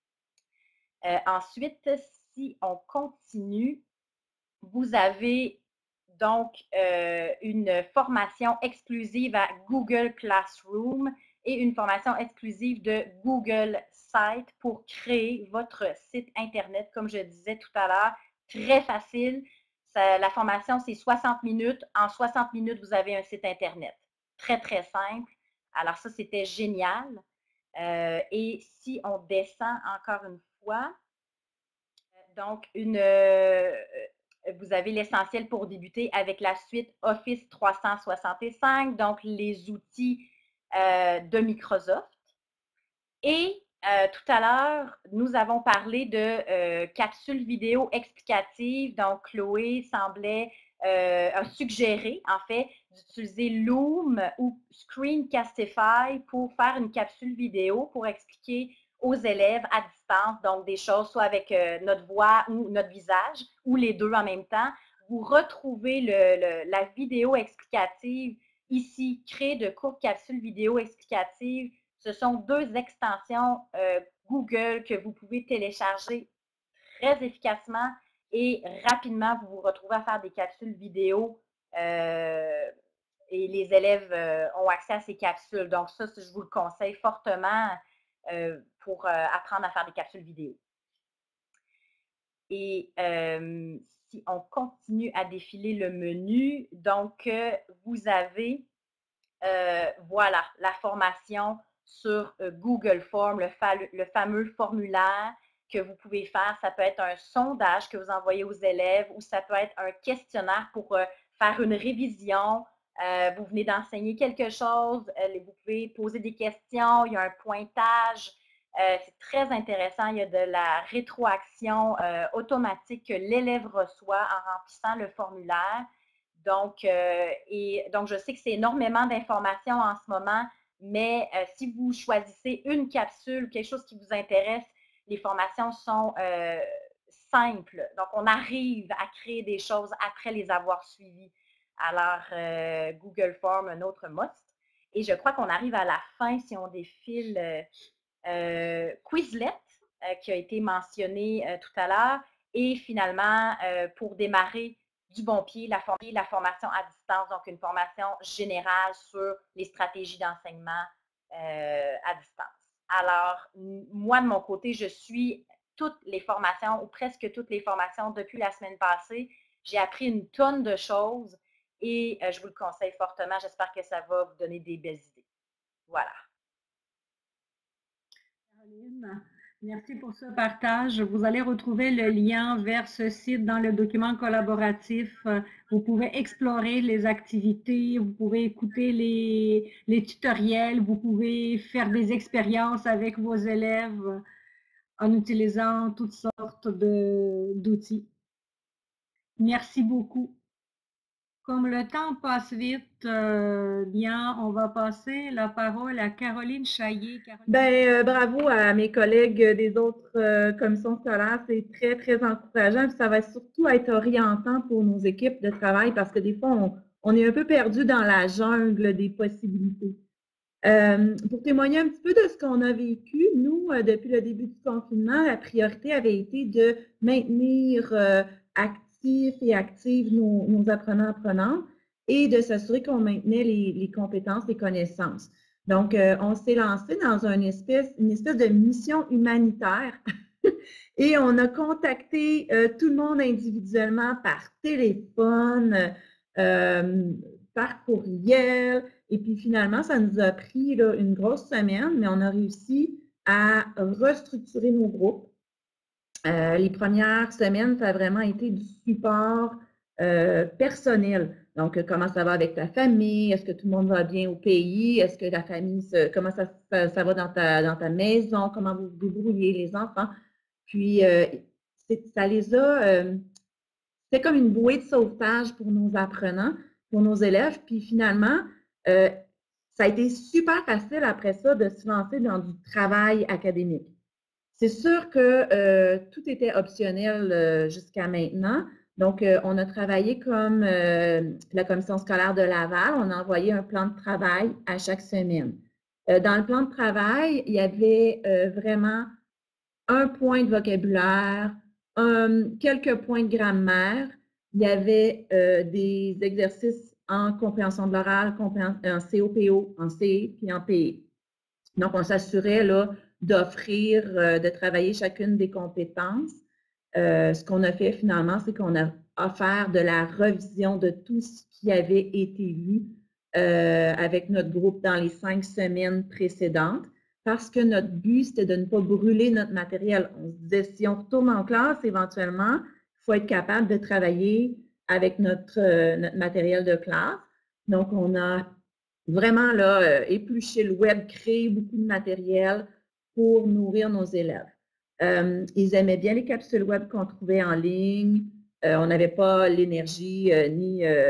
Euh, ensuite, si on continue, vous avez donc euh, une formation exclusive à Google Classroom et une formation exclusive de Google Site pour créer votre site Internet, comme je disais tout à l'heure, très facile. Ça, la formation, c'est soixante minutes. En soixante minutes, vous avez un site Internet. Très, très simple. Alors ça, c'était génial. Euh, et si on descend encore une fois, donc une, euh, vous avez l'essentiel pour débuter avec la suite Office trois cent soixante-cinq, donc les outils euh, de Microsoft. Et euh, tout à l'heure, nous avons parlé de euh, capsules vidéo explicatives. Donc, Chloé semblait euh, suggérer, en fait, d'utiliser Loom ou Screencastify pour faire une capsule vidéo pour expliquer aux élèves à distance, donc des choses soit avec euh, notre voix ou notre visage, ou les deux en même temps. Vous retrouvez le, le, la vidéo explicative ici, créer de courtes capsules vidéo explicatives. Ce sont deux extensions euh, Google que vous pouvez télécharger très efficacement et rapidement, vous vous retrouvez à faire des capsules vidéo euh, et les élèves euh, ont accès à ces capsules. Donc ça, je vous le conseille fortement euh, pour euh, apprendre à faire des capsules vidéo. Et euh, si on continue à défiler le menu, donc euh, vous avez, euh, voilà, la formation sur euh, Google Form, le, fa le fameux formulaire que vous pouvez faire. Ça peut être un sondage que vous envoyez aux élèves ou ça peut être un questionnaire pour euh, faire une révision. Euh, vous venez d'enseigner quelque chose, euh, vous pouvez poser des questions, il y a un pointage. Euh, c'est très intéressant. Il y a de la rétroaction euh, automatique que l'élève reçoit en remplissant le formulaire. Donc, euh, et, donc, je sais que c'est énormément d'informations en ce moment, mais euh, si vous choisissez une capsule, quelque chose qui vous intéresse, les formations sont euh, simples. Donc, on arrive à créer des choses après les avoir suivies. Alors, euh, Google Form, un autre must. Et je crois qu'on arrive à la fin si on défile euh, euh, Quizlet, euh, qui a été mentionné euh, tout à l'heure. Et finalement, euh, pour démarrer du bon pied, la, form la formation à distance, donc une formation générale sur les stratégies d'enseignement euh, à distance. Alors, moi, de mon côté, je suis toutes les formations ou presque toutes les formations depuis la semaine passée. J'ai appris une tonne de choses et euh, je vous le conseille fortement. J'espère que ça va vous donner des belles idées. Voilà. Caroline, merci pour ce partage. Vous allez retrouver le lien vers ce site dans le document collaboratif. Vous pouvez explorer les activités, vous pouvez écouter les, les tutoriels, vous pouvez faire des expériences avec vos élèves. en utilisant toutes sortes d'outils. Merci beaucoup. Comme le temps passe vite, euh, bien, on va passer la parole à Caroline Chaillet. Caroline... Ben, euh, bravo à mes collègues des autres euh, commissions scolaires. C'est très, très encourageant. Puis ça va surtout être orientant pour nos équipes de travail parce que des fois, on, on est un peu perdu dans la jungle des possibilités. Euh, pour témoigner un petit peu de ce qu'on a vécu, nous, euh, depuis le début du confinement, la priorité avait été de maintenir euh, actifs et actives nos, nos apprenants-apprenantes et de s'assurer qu'on maintenait les, les compétences, les connaissances. Donc, euh, on s'est lancé dans une espèce, une espèce de mission humanitaire et on a contacté euh, tout le monde individuellement par téléphone, euh, par courriel. Et puis finalement, ça nous a pris là, une grosse semaine, mais on a réussi à restructurer nos groupes. Euh, les premières semaines, ça a vraiment été du support euh, personnel. Donc, comment ça va avec ta famille? Est-ce que tout le monde va bien au pays? Est-ce que la famille, se, comment ça, ça, ça va dans ta, dans ta maison? Comment vous vous débrouillez, les enfants? Puis, euh, ça les a... Euh, c'était comme une bouée de sauvetage pour nos apprenants, pour nos élèves. Puis finalement, euh, ça a été super facile après ça de se lancer dans du travail académique. C'est sûr que euh, tout était optionnel euh, jusqu'à maintenant. Donc, euh, on a travaillé comme euh, la commission scolaire de Laval. On a envoyé un plan de travail à chaque semaine. Euh, dans le plan de travail, il y avait euh, vraiment un point de vocabulaire, un, quelques points de grammaire. Il y avait euh, des exercices en compréhension de l'oral, en C O P O, en C puis en P E. Donc, on s'assurait là d'offrir, euh, de travailler chacune des compétences. Euh, ce qu'on a fait finalement, c'est qu'on a offert de la revision de tout ce qui avait été vu euh, avec notre groupe dans les cinq semaines précédentes, parce que notre but, c'était de ne pas brûler notre matériel. On se disait, si on retourne en classe, éventuellement, il faut être capable de travailler avec notre, euh, notre matériel de classe. Donc, on a vraiment là, euh, épluché le web, créé beaucoup de matériel pour nourrir nos élèves. Euh, ils aimaient bien les capsules web qu'on trouvait en ligne. Euh, on n'avait pas l'énergie euh, ni, euh,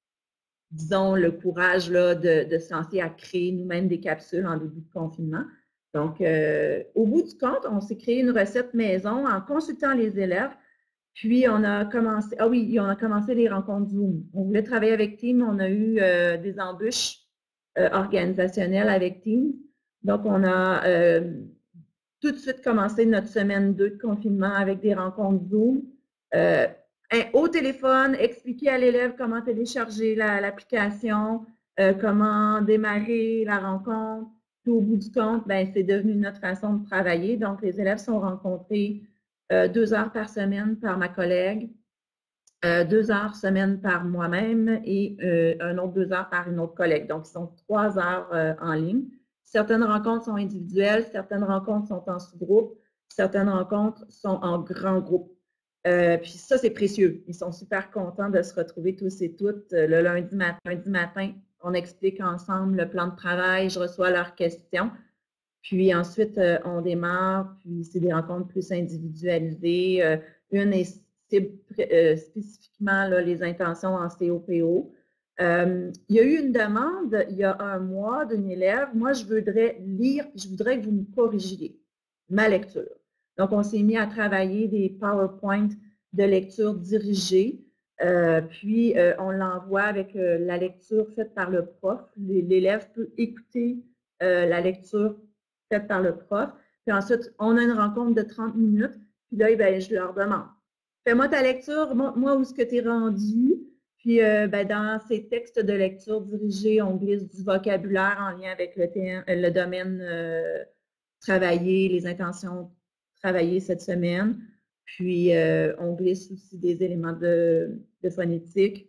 disons, le courage là, de, de se lancer à créer nous-mêmes des capsules en début de confinement. Donc, euh, au bout du compte, on s'est créé une recette maison en consultant les élèves. Puis, on a commencé, ah oui, on a commencé les rencontres Zoom. On voulait travailler avec Teams, on a eu euh, des embûches euh, organisationnelles avec Teams. Donc, on a euh, tout de suite commencé notre semaine deux de confinement avec des rencontres Zoom. Euh, au téléphone, expliquer à l'élève comment télécharger l'application, la, euh, comment démarrer la rencontre. Puis, au bout du compte, ben, c'est devenu notre façon de travailler. Donc, les élèves sont rencontrés euh, deux heures par semaine par ma collègue, euh, deux heures semaine par moi-même et euh, un autre deux heures par une autre collègue. Donc, ils sont trois heures euh, en ligne. Certaines rencontres sont individuelles, certaines rencontres sont en sous-groupe, certaines rencontres sont en grand groupe. Euh, puis ça, c'est précieux. Ils sont super contents de se retrouver tous et toutes euh, le lundi matin. Lundi matin, on explique ensemble le plan de travail, je reçois leurs questions. Puis ensuite, euh, on démarre, puis c'est des rencontres plus individualisées. Euh, une est cible euh, spécifiquement là, les intentions en C O P O. Euh, il y a eu une demande il y a un mois d'une élève. Moi, je voudrais lire, je voudrais que vous me corrigiez ma lecture. Donc, on s'est mis à travailler des PowerPoint de lecture dirigée. Euh, puis, euh, on l'envoie avec euh, la lecture faite par le prof. L'élève peut écouter euh, la lecture faite par le prof. Puis ensuite, on a une rencontre de trente minutes. Puis là, ben, je leur demande, fais-moi ta lecture, moi, moi où est-ce que tu es rendu? Puis, euh, ben, dans ces textes de lecture dirigés, on glisse du vocabulaire en lien avec le, le domaine euh, travaillé, les intentions travaillées cette semaine. Puis, euh, on glisse aussi des éléments de, de phonétique.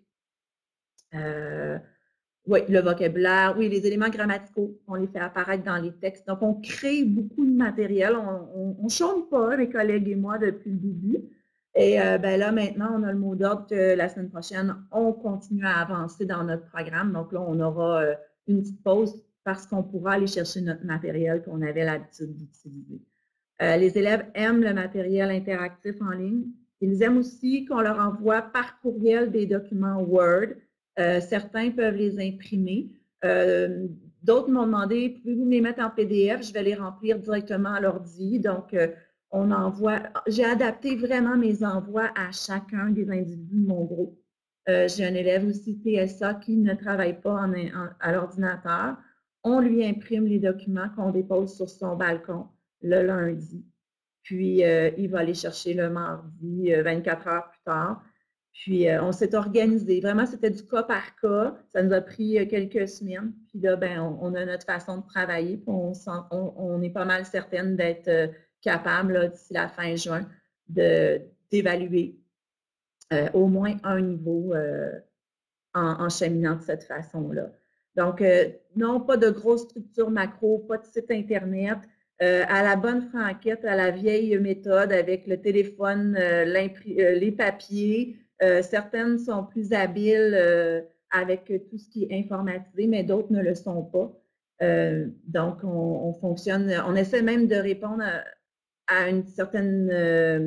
Euh, oui, le vocabulaire, oui, les éléments grammaticaux, on les fait apparaître dans les textes. Donc, on crée beaucoup de matériel. On ne chôme pas, mes collègues et moi, depuis le début. Et euh, ben là, maintenant, on a le mot d'ordre que la semaine prochaine, on continue à avancer dans notre programme. Donc là, on aura euh, une petite pause parce qu'on pourra aller chercher notre matériel qu'on avait l'habitude d'utiliser. Euh, les élèves aiment le matériel interactif en ligne. Ils aiment aussi qu'on leur envoie par courriel des documents Word. Euh, certains peuvent les imprimer. Euh, D'autres m'ont demandé, pouvez-vous me les mettre en P D F? Je vais les remplir directement à l'ordi. Donc, euh, on envoie. J'ai adapté vraiment mes envois à chacun des individus de mon groupe. Euh, J'ai un élève aussi T S A qui ne travaille pas en, en, à l'ordinateur. On lui imprime les documents qu'on dépose sur son balcon le lundi. Puis, euh, il va aller chercher le mardi, euh, vingt-quatre heures plus tard. Puis, euh, on s'est organisé. Vraiment, c'était du cas par cas. Ça nous a pris euh, quelques semaines. Puis là, ben, on, on a notre façon de travailler. Puis on, sent, on, on est pas mal certaine d'être euh, capable, d'ici la fin juin, d'évaluer euh, au moins un niveau euh, en, en cheminant de cette façon-là. Donc, euh, non, pas de grosse structure macro, pas de site Internet. Euh, à la bonne franquette, à la vieille méthode avec le téléphone, euh, euh, les papiers. Euh, certaines sont plus habiles euh, avec tout ce qui est informatisé, mais d'autres ne le sont pas. Euh, donc, on, on fonctionne, on essaie même de répondre à, à une certaine euh,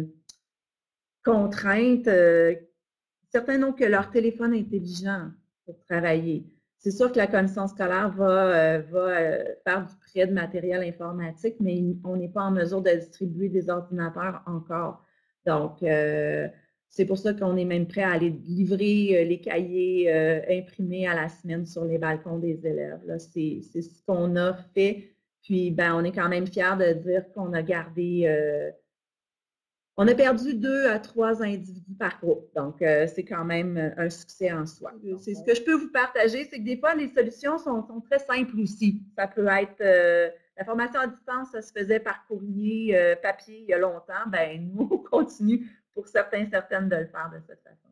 contrainte. Euh, certains n'ont que leur téléphone intelligent pour travailler. C'est sûr que la commission scolaire va, euh, va euh, faire du prêt de matériel informatique, mais on n'est pas en mesure de distribuer des ordinateurs encore. Donc, euh, c'est pour ça qu'on est même prêt à aller livrer euh, les cahiers euh, imprimés à la semaine sur les balcons des élèves. C'est ce qu'on a fait. Puis, ben, on est quand même fiers de dire qu'on a gardé... Euh, On a perdu deux à trois individus par groupe, donc euh, c'est quand même un succès en soi. C'est ce que je peux vous partager, c'est que des fois, les solutions sont, sont très simples aussi. Ça peut être, euh, la formation à distance, ça se faisait par courrier, euh, papier il y a longtemps. Ben nous, on continue pour certains, certaines de le faire de cette façon.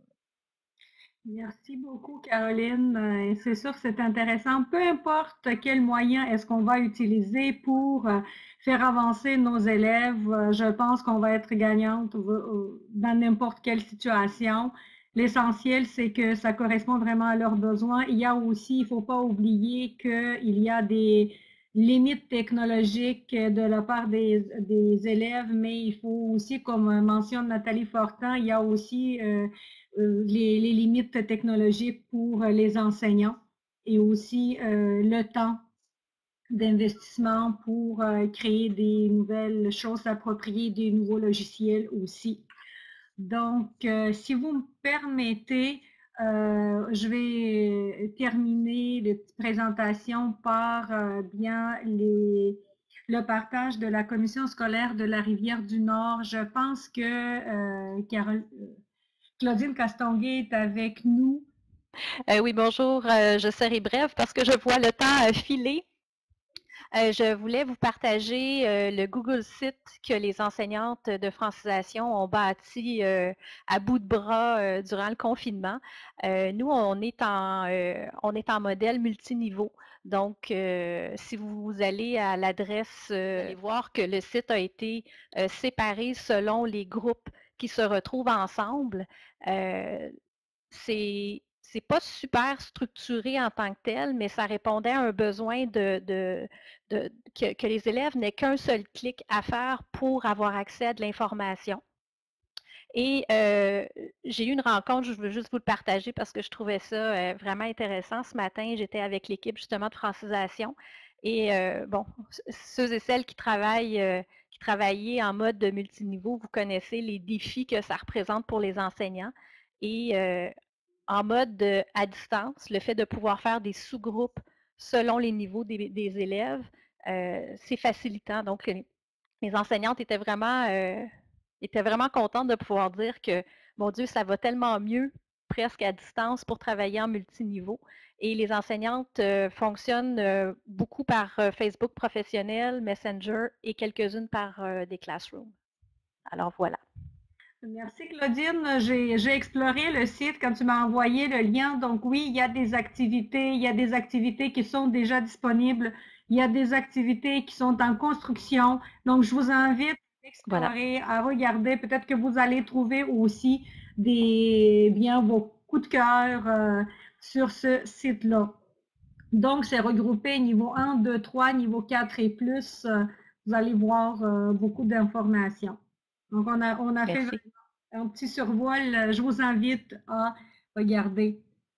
Merci beaucoup, Caroline. C'est sûr que c'est intéressant. Peu importe quel moyen est-ce qu'on va utiliser pour faire avancer nos élèves, je pense qu'on va être gagnante dans n'importe quelle situation. L'essentiel, c'est que ça correspond vraiment à leurs besoins. Il y a aussi, il ne faut pas oublier qu'il y a des limites technologiques de la part des, des élèves, mais il faut aussi, comme mentionne Nathalie Fortin, il y a aussi euh, les, les limites technologiques pour les enseignants et aussi euh, le temps d'investissement pour euh, créer des nouvelles choses appropriées, des nouveaux logiciels aussi. Donc, euh, si vous me permettez, euh, je vais terminer la petite présentation par euh, bien les, le partage de la commission scolaire de la Rivière-du-Nord. Je pense que euh, Carole, Claudine Castonguay est avec nous. Euh, oui, bonjour. Euh, je serai brève parce que je vois le temps euh, filer. Euh, je voulais vous partager euh, le Google Site que les enseignantes de francisation ont bâti euh, à bout de bras euh, durant le confinement. Euh, nous, on est en, euh, on est en modèle multiniveau. Donc, euh, si vous allez à l'adresse, euh, vous allez voir que le site a été euh, séparé selon les groupes qui se retrouvent ensemble. Euh, c'est c'est pas super structuré en tant que tel, mais ça répondait à un besoin de, de, de que, que les élèves n'aient qu'un seul clic à faire pour avoir accès à de l'information. Et euh, j'ai eu une rencontre, je veux juste vous le partager parce que je trouvais ça euh, vraiment intéressant. Ce matin, j'étais avec l'équipe justement de francisation. Et euh, bon, ceux et celles qui travaillent, euh, qui travaillaient en mode de multiniveau, vous connaissez les défis que ça représente pour les enseignants. Et euh, en mode de, à distance, le fait de pouvoir faire des sous-groupes selon les niveaux des, des élèves, euh, c'est facilitant. Donc, les, les enseignantes étaient vraiment, euh, étaient vraiment contentes de pouvoir dire que, mon Dieu, ça va tellement mieux presque à distance pour travailler en multiniveau. Et les enseignantes euh, fonctionnent euh, beaucoup par euh, Facebook professionnel, Messenger et quelques-unes par euh, des classrooms. Alors, voilà. Merci Claudine. J'ai exploré le site quand tu m'as envoyé le lien. Donc oui, il y a des activités, il y a des activités qui sont déjà disponibles, il y a des activités qui sont en construction. Donc je vous invite à explorer, voilà, à regarder. Peut-être que vous allez trouver aussi des, bien vos coups de cœur euh, sur ce site-là. Donc c'est regroupé niveau un, deux, trois, niveau quatre et plus. Euh, vous allez voir euh, beaucoup d'informations. Donc, on a, on a fait Merci. un petit survol. Je vous invite à regarder.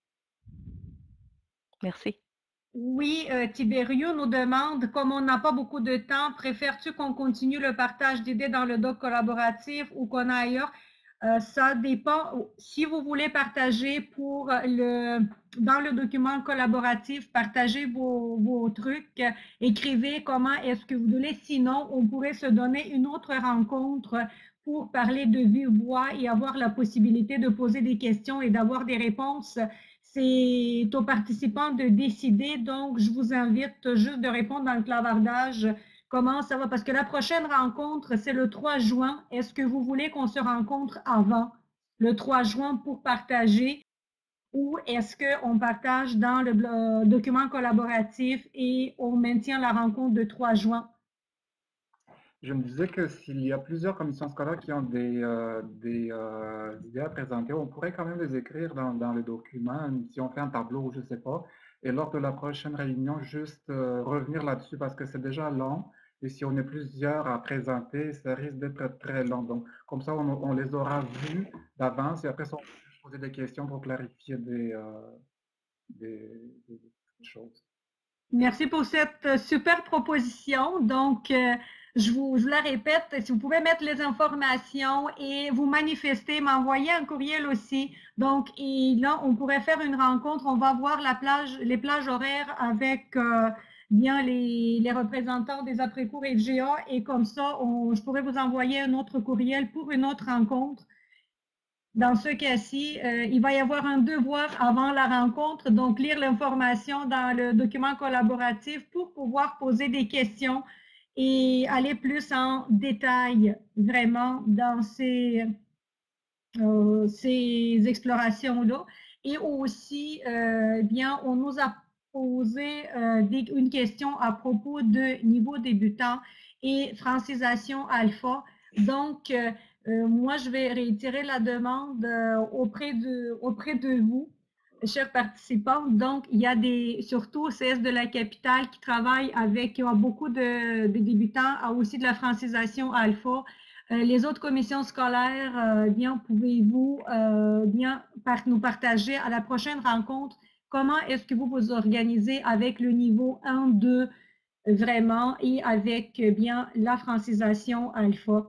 Merci. Oui, euh, Tibério nous demande, comme on n'a pas beaucoup de temps, préfères-tu qu'on continue le partage d'idées dans le doc collaboratif ou qu'on a ailleurs? Euh, ça dépend. Si vous voulez partager pour le, dans le document collaboratif, partagez vos, vos trucs, écrivez comment est-ce que vous voulez. Sinon, on pourrait se donner une autre rencontre pour parler de vive voix et avoir la possibilité de poser des questions et d'avoir des réponses. C'est aux participants de décider, donc je vous invite juste de répondre dans le clavardage comment ça va, parce que la prochaine rencontre, c'est le trois juin. Est-ce que vous voulez qu'on se rencontre avant le trois juin pour partager ou est-ce qu'on partage dans le euh, document collaboratif et on maintient la rencontre de trois juin? Je me disais que s'il y a plusieurs commissions scolaires qui ont des, euh, des euh, idées à présenter, on pourrait quand même les écrire dans, dans le document, si on fait un tableau ou je ne sais pas, et lors de la prochaine réunion, juste euh, revenir là-dessus parce que c'est déjà long, et si on est plusieurs à présenter, ça risque d'être très long. Donc, comme ça, on, on les aura vus d'avance, et après, on peut poser des questions pour clarifier des, euh, des, des choses. Merci pour cette super proposition. Donc, euh, je, vous, je vous la répète, si vous pouvez mettre les informations et vous manifester, m'envoyer un courriel aussi. Donc, et là, on pourrait faire une rencontre. On va voir la plage, les plages horaires avec euh, bien les, les représentants des après-cours F G A. Et comme ça, on, je pourrais vous envoyer un autre courriel pour une autre rencontre. Dans ce cas-ci, euh, il va y avoir un devoir avant la rencontre, donc lire l'information dans le document collaboratif pour pouvoir poser des questions et aller plus en détail vraiment dans ces, euh, ces explorations-là. Et aussi, euh, bien, on nous a posé euh, des, une question à propos de niveau débutant et francisation alpha. Donc, euh, Euh, moi, je vais réitérer la demande euh, auprès, de, auprès de vous, chers participants. Donc, il y a des, surtout au C S de la capitale qui travaille avec, qui ont beaucoup de, de débutants, a aussi de la francisation alpha. Euh, les autres commissions scolaires, euh, bien, pouvez-vous euh, bien par, nous partager à la prochaine rencontre comment est-ce que vous vous organisez avec le niveau un, deux vraiment et avec bien la francisation alpha.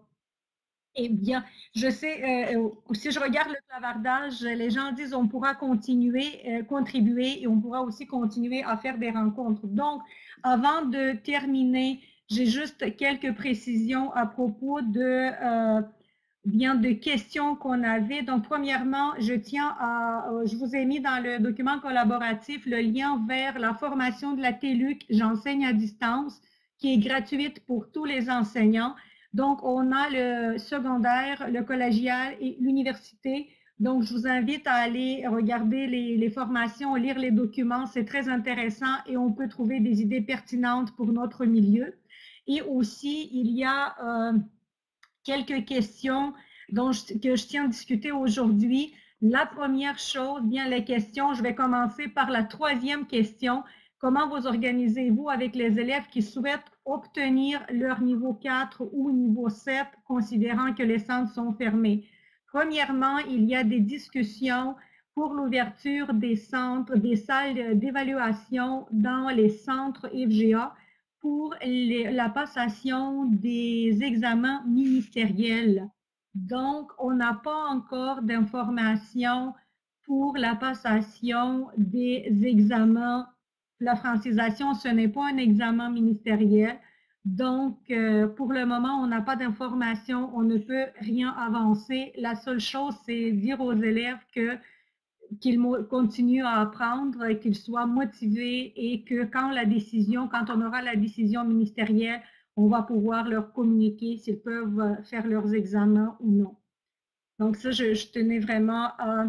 Eh bien, je sais, euh, si je regarde le clavardage, les gens disent on pourra continuer, euh, contribuer et on pourra aussi continuer à faire des rencontres. Donc, avant de terminer, j'ai juste quelques précisions à propos de, euh, bien, de questions qu'on avait. Donc, premièrement, je tiens à, euh, je vous ai mis dans le document collaboratif le lien vers la formation de la T L U C, j'enseigne à distance, qui est gratuite pour tous les enseignants. Donc, on a le secondaire, le collégial et l'université. Donc, je vous invite à aller regarder les, les formations, lire les documents. C'est très intéressant et on peut trouver des idées pertinentes pour notre milieu. Et aussi, il y a euh, quelques questions dont je, que je tiens à discuter aujourd'hui. La première chose, bien les questions, je vais commencer par la troisième question. Comment vous organisez-vous avec les élèves qui souhaitent obtenir leur niveau quatre ou niveau sept, considérant que les centres sont fermés? Premièrement, il y a des discussions pour l'ouverture des centres, des salles d'évaluation dans les centres F G A pour les, la passation des examens ministériels. Donc, on n'a pas encore d'informations pour la passation des examens. La francisation, ce n'est pas un examen ministériel. Donc, euh, pour le moment, on n'a pas d'informations, on ne peut rien avancer. La seule chose, c'est dire aux élèves que qu'ils continuent à apprendre, qu'ils soient motivés et que quand la décision, quand on aura la décision ministérielle, on va pouvoir leur communiquer s'ils peuvent faire leurs examens ou non. Donc, ça, je, je tenais vraiment à,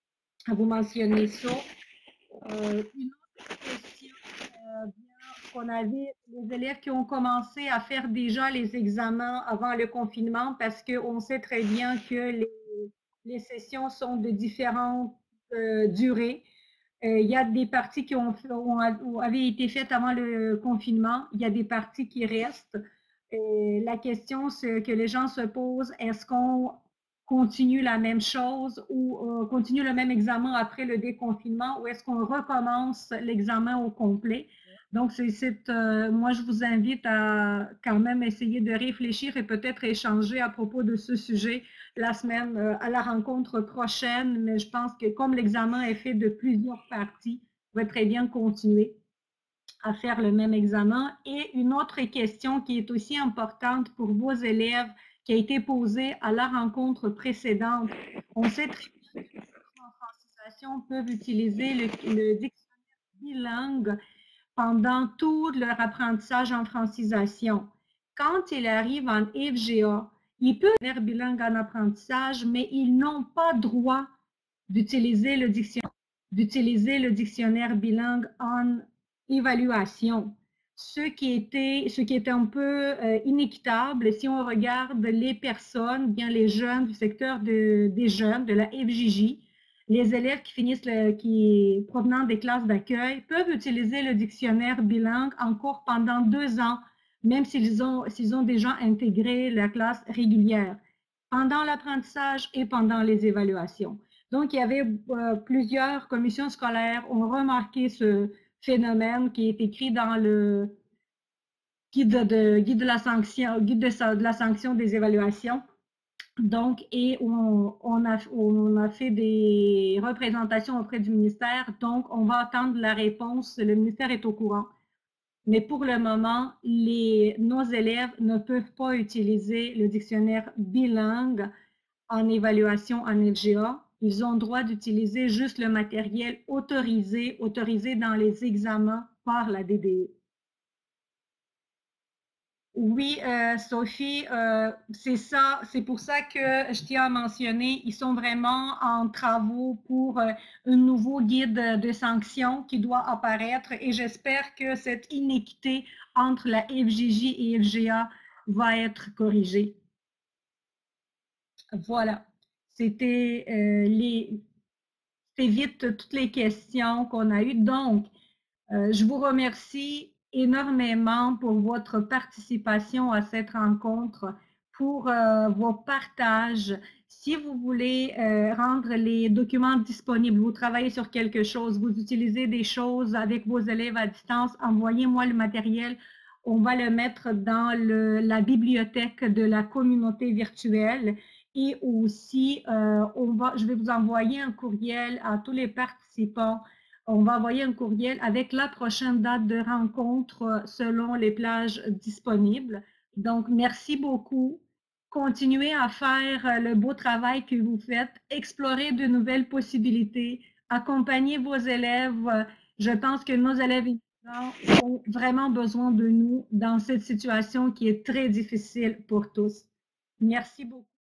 à vous mentionner ça. Euh, une autre question, euh, bien qu'on avait les élèves qui ont commencé à faire déjà les examens avant le confinement parce qu'on sait très bien que les, les sessions sont de différentes euh, durées. Euh, il y a des parties qui ont, ont, ont avaient été faites avant le confinement, il y a des parties qui restent. Et la question que les gens se posent, est-ce qu'on continue la même chose ou euh, continue le même examen après le déconfinement ou est-ce qu'on recommence l'examen au complet? Donc, c'est, euh, moi, je vous invite à quand même essayer de réfléchir et peut-être échanger à propos de ce sujet la semaine, euh, à la rencontre prochaine. Mais je pense que comme l'examen est fait de plusieurs parties, vous pouvez très bien continuer à faire le même examen. Et une autre question qui est aussi importante pour vos élèves, qui a été posée à la rencontre précédente. On sait très bien que les élèves en francisation peuvent utiliser le, le dictionnaire bilingue pendant tout leur apprentissage en francisation. Quand ils arrivent en F G A, ils peuvent être bilingues en apprentissage, mais ils n'ont pas droit d'utiliser le dictionnaire, d'utiliser le dictionnaire bilingue en évaluation. Ce qui était, ce qui était un peu euh, inéquitable, si on regarde les personnes, bien les jeunes du secteur de, des jeunes, de la F J J, les élèves qui finissent, le, qui provenant des classes d'accueil, peuvent utiliser le dictionnaire bilingue encore pendant deux ans, même s'ils ont, s'ils ont déjà intégré la classe régulière, pendant l'apprentissage et pendant les évaluations. Donc, il y avait euh, plusieurs commissions scolaires ont remarqué ce phénomène qui est écrit dans le guide de, guide de, la, sanction, guide de, de la sanction des évaluations. Donc, et on, on, a, on a fait des représentations auprès du ministère. Donc, on va attendre la réponse. Le ministère est au courant. Mais pour le moment, les, nos élèves ne peuvent pas utiliser le dictionnaire bilingue en évaluation en F G A. Ils ont le droit d'utiliser juste le matériel autorisé, autorisé dans les examens par la D D E. Oui, euh, Sophie, euh, c'est ça, c'est pour ça que je tiens à mentionner, ils sont vraiment en travaux pour euh, un nouveau guide de sanctions qui doit apparaître et j'espère que cette inéquité entre la F J J et F G A va être corrigée. Voilà, c'était euh, les, c'est vite toutes les questions qu'on a eues. Donc, euh, je vous remercie énormément pour votre participation à cette rencontre, pour euh, vos partages. Si vous voulez euh, rendre les documents disponibles, vous travaillez sur quelque chose, vous utilisez des choses avec vos élèves à distance, envoyez-moi le matériel. On va le mettre dans le, la bibliothèque de la communauté virtuelle. Et aussi, euh, on va, je vais vous envoyer un courriel à tous les participants. On va envoyer un courriel avec la prochaine date de rencontre selon les plages disponibles. Donc, merci beaucoup. Continuez à faire le beau travail que vous faites. Explorez de nouvelles possibilités. Accompagnez vos élèves. Je pense que nos élèves ont vraiment besoin de nous dans cette situation qui est très difficile pour tous. Merci beaucoup.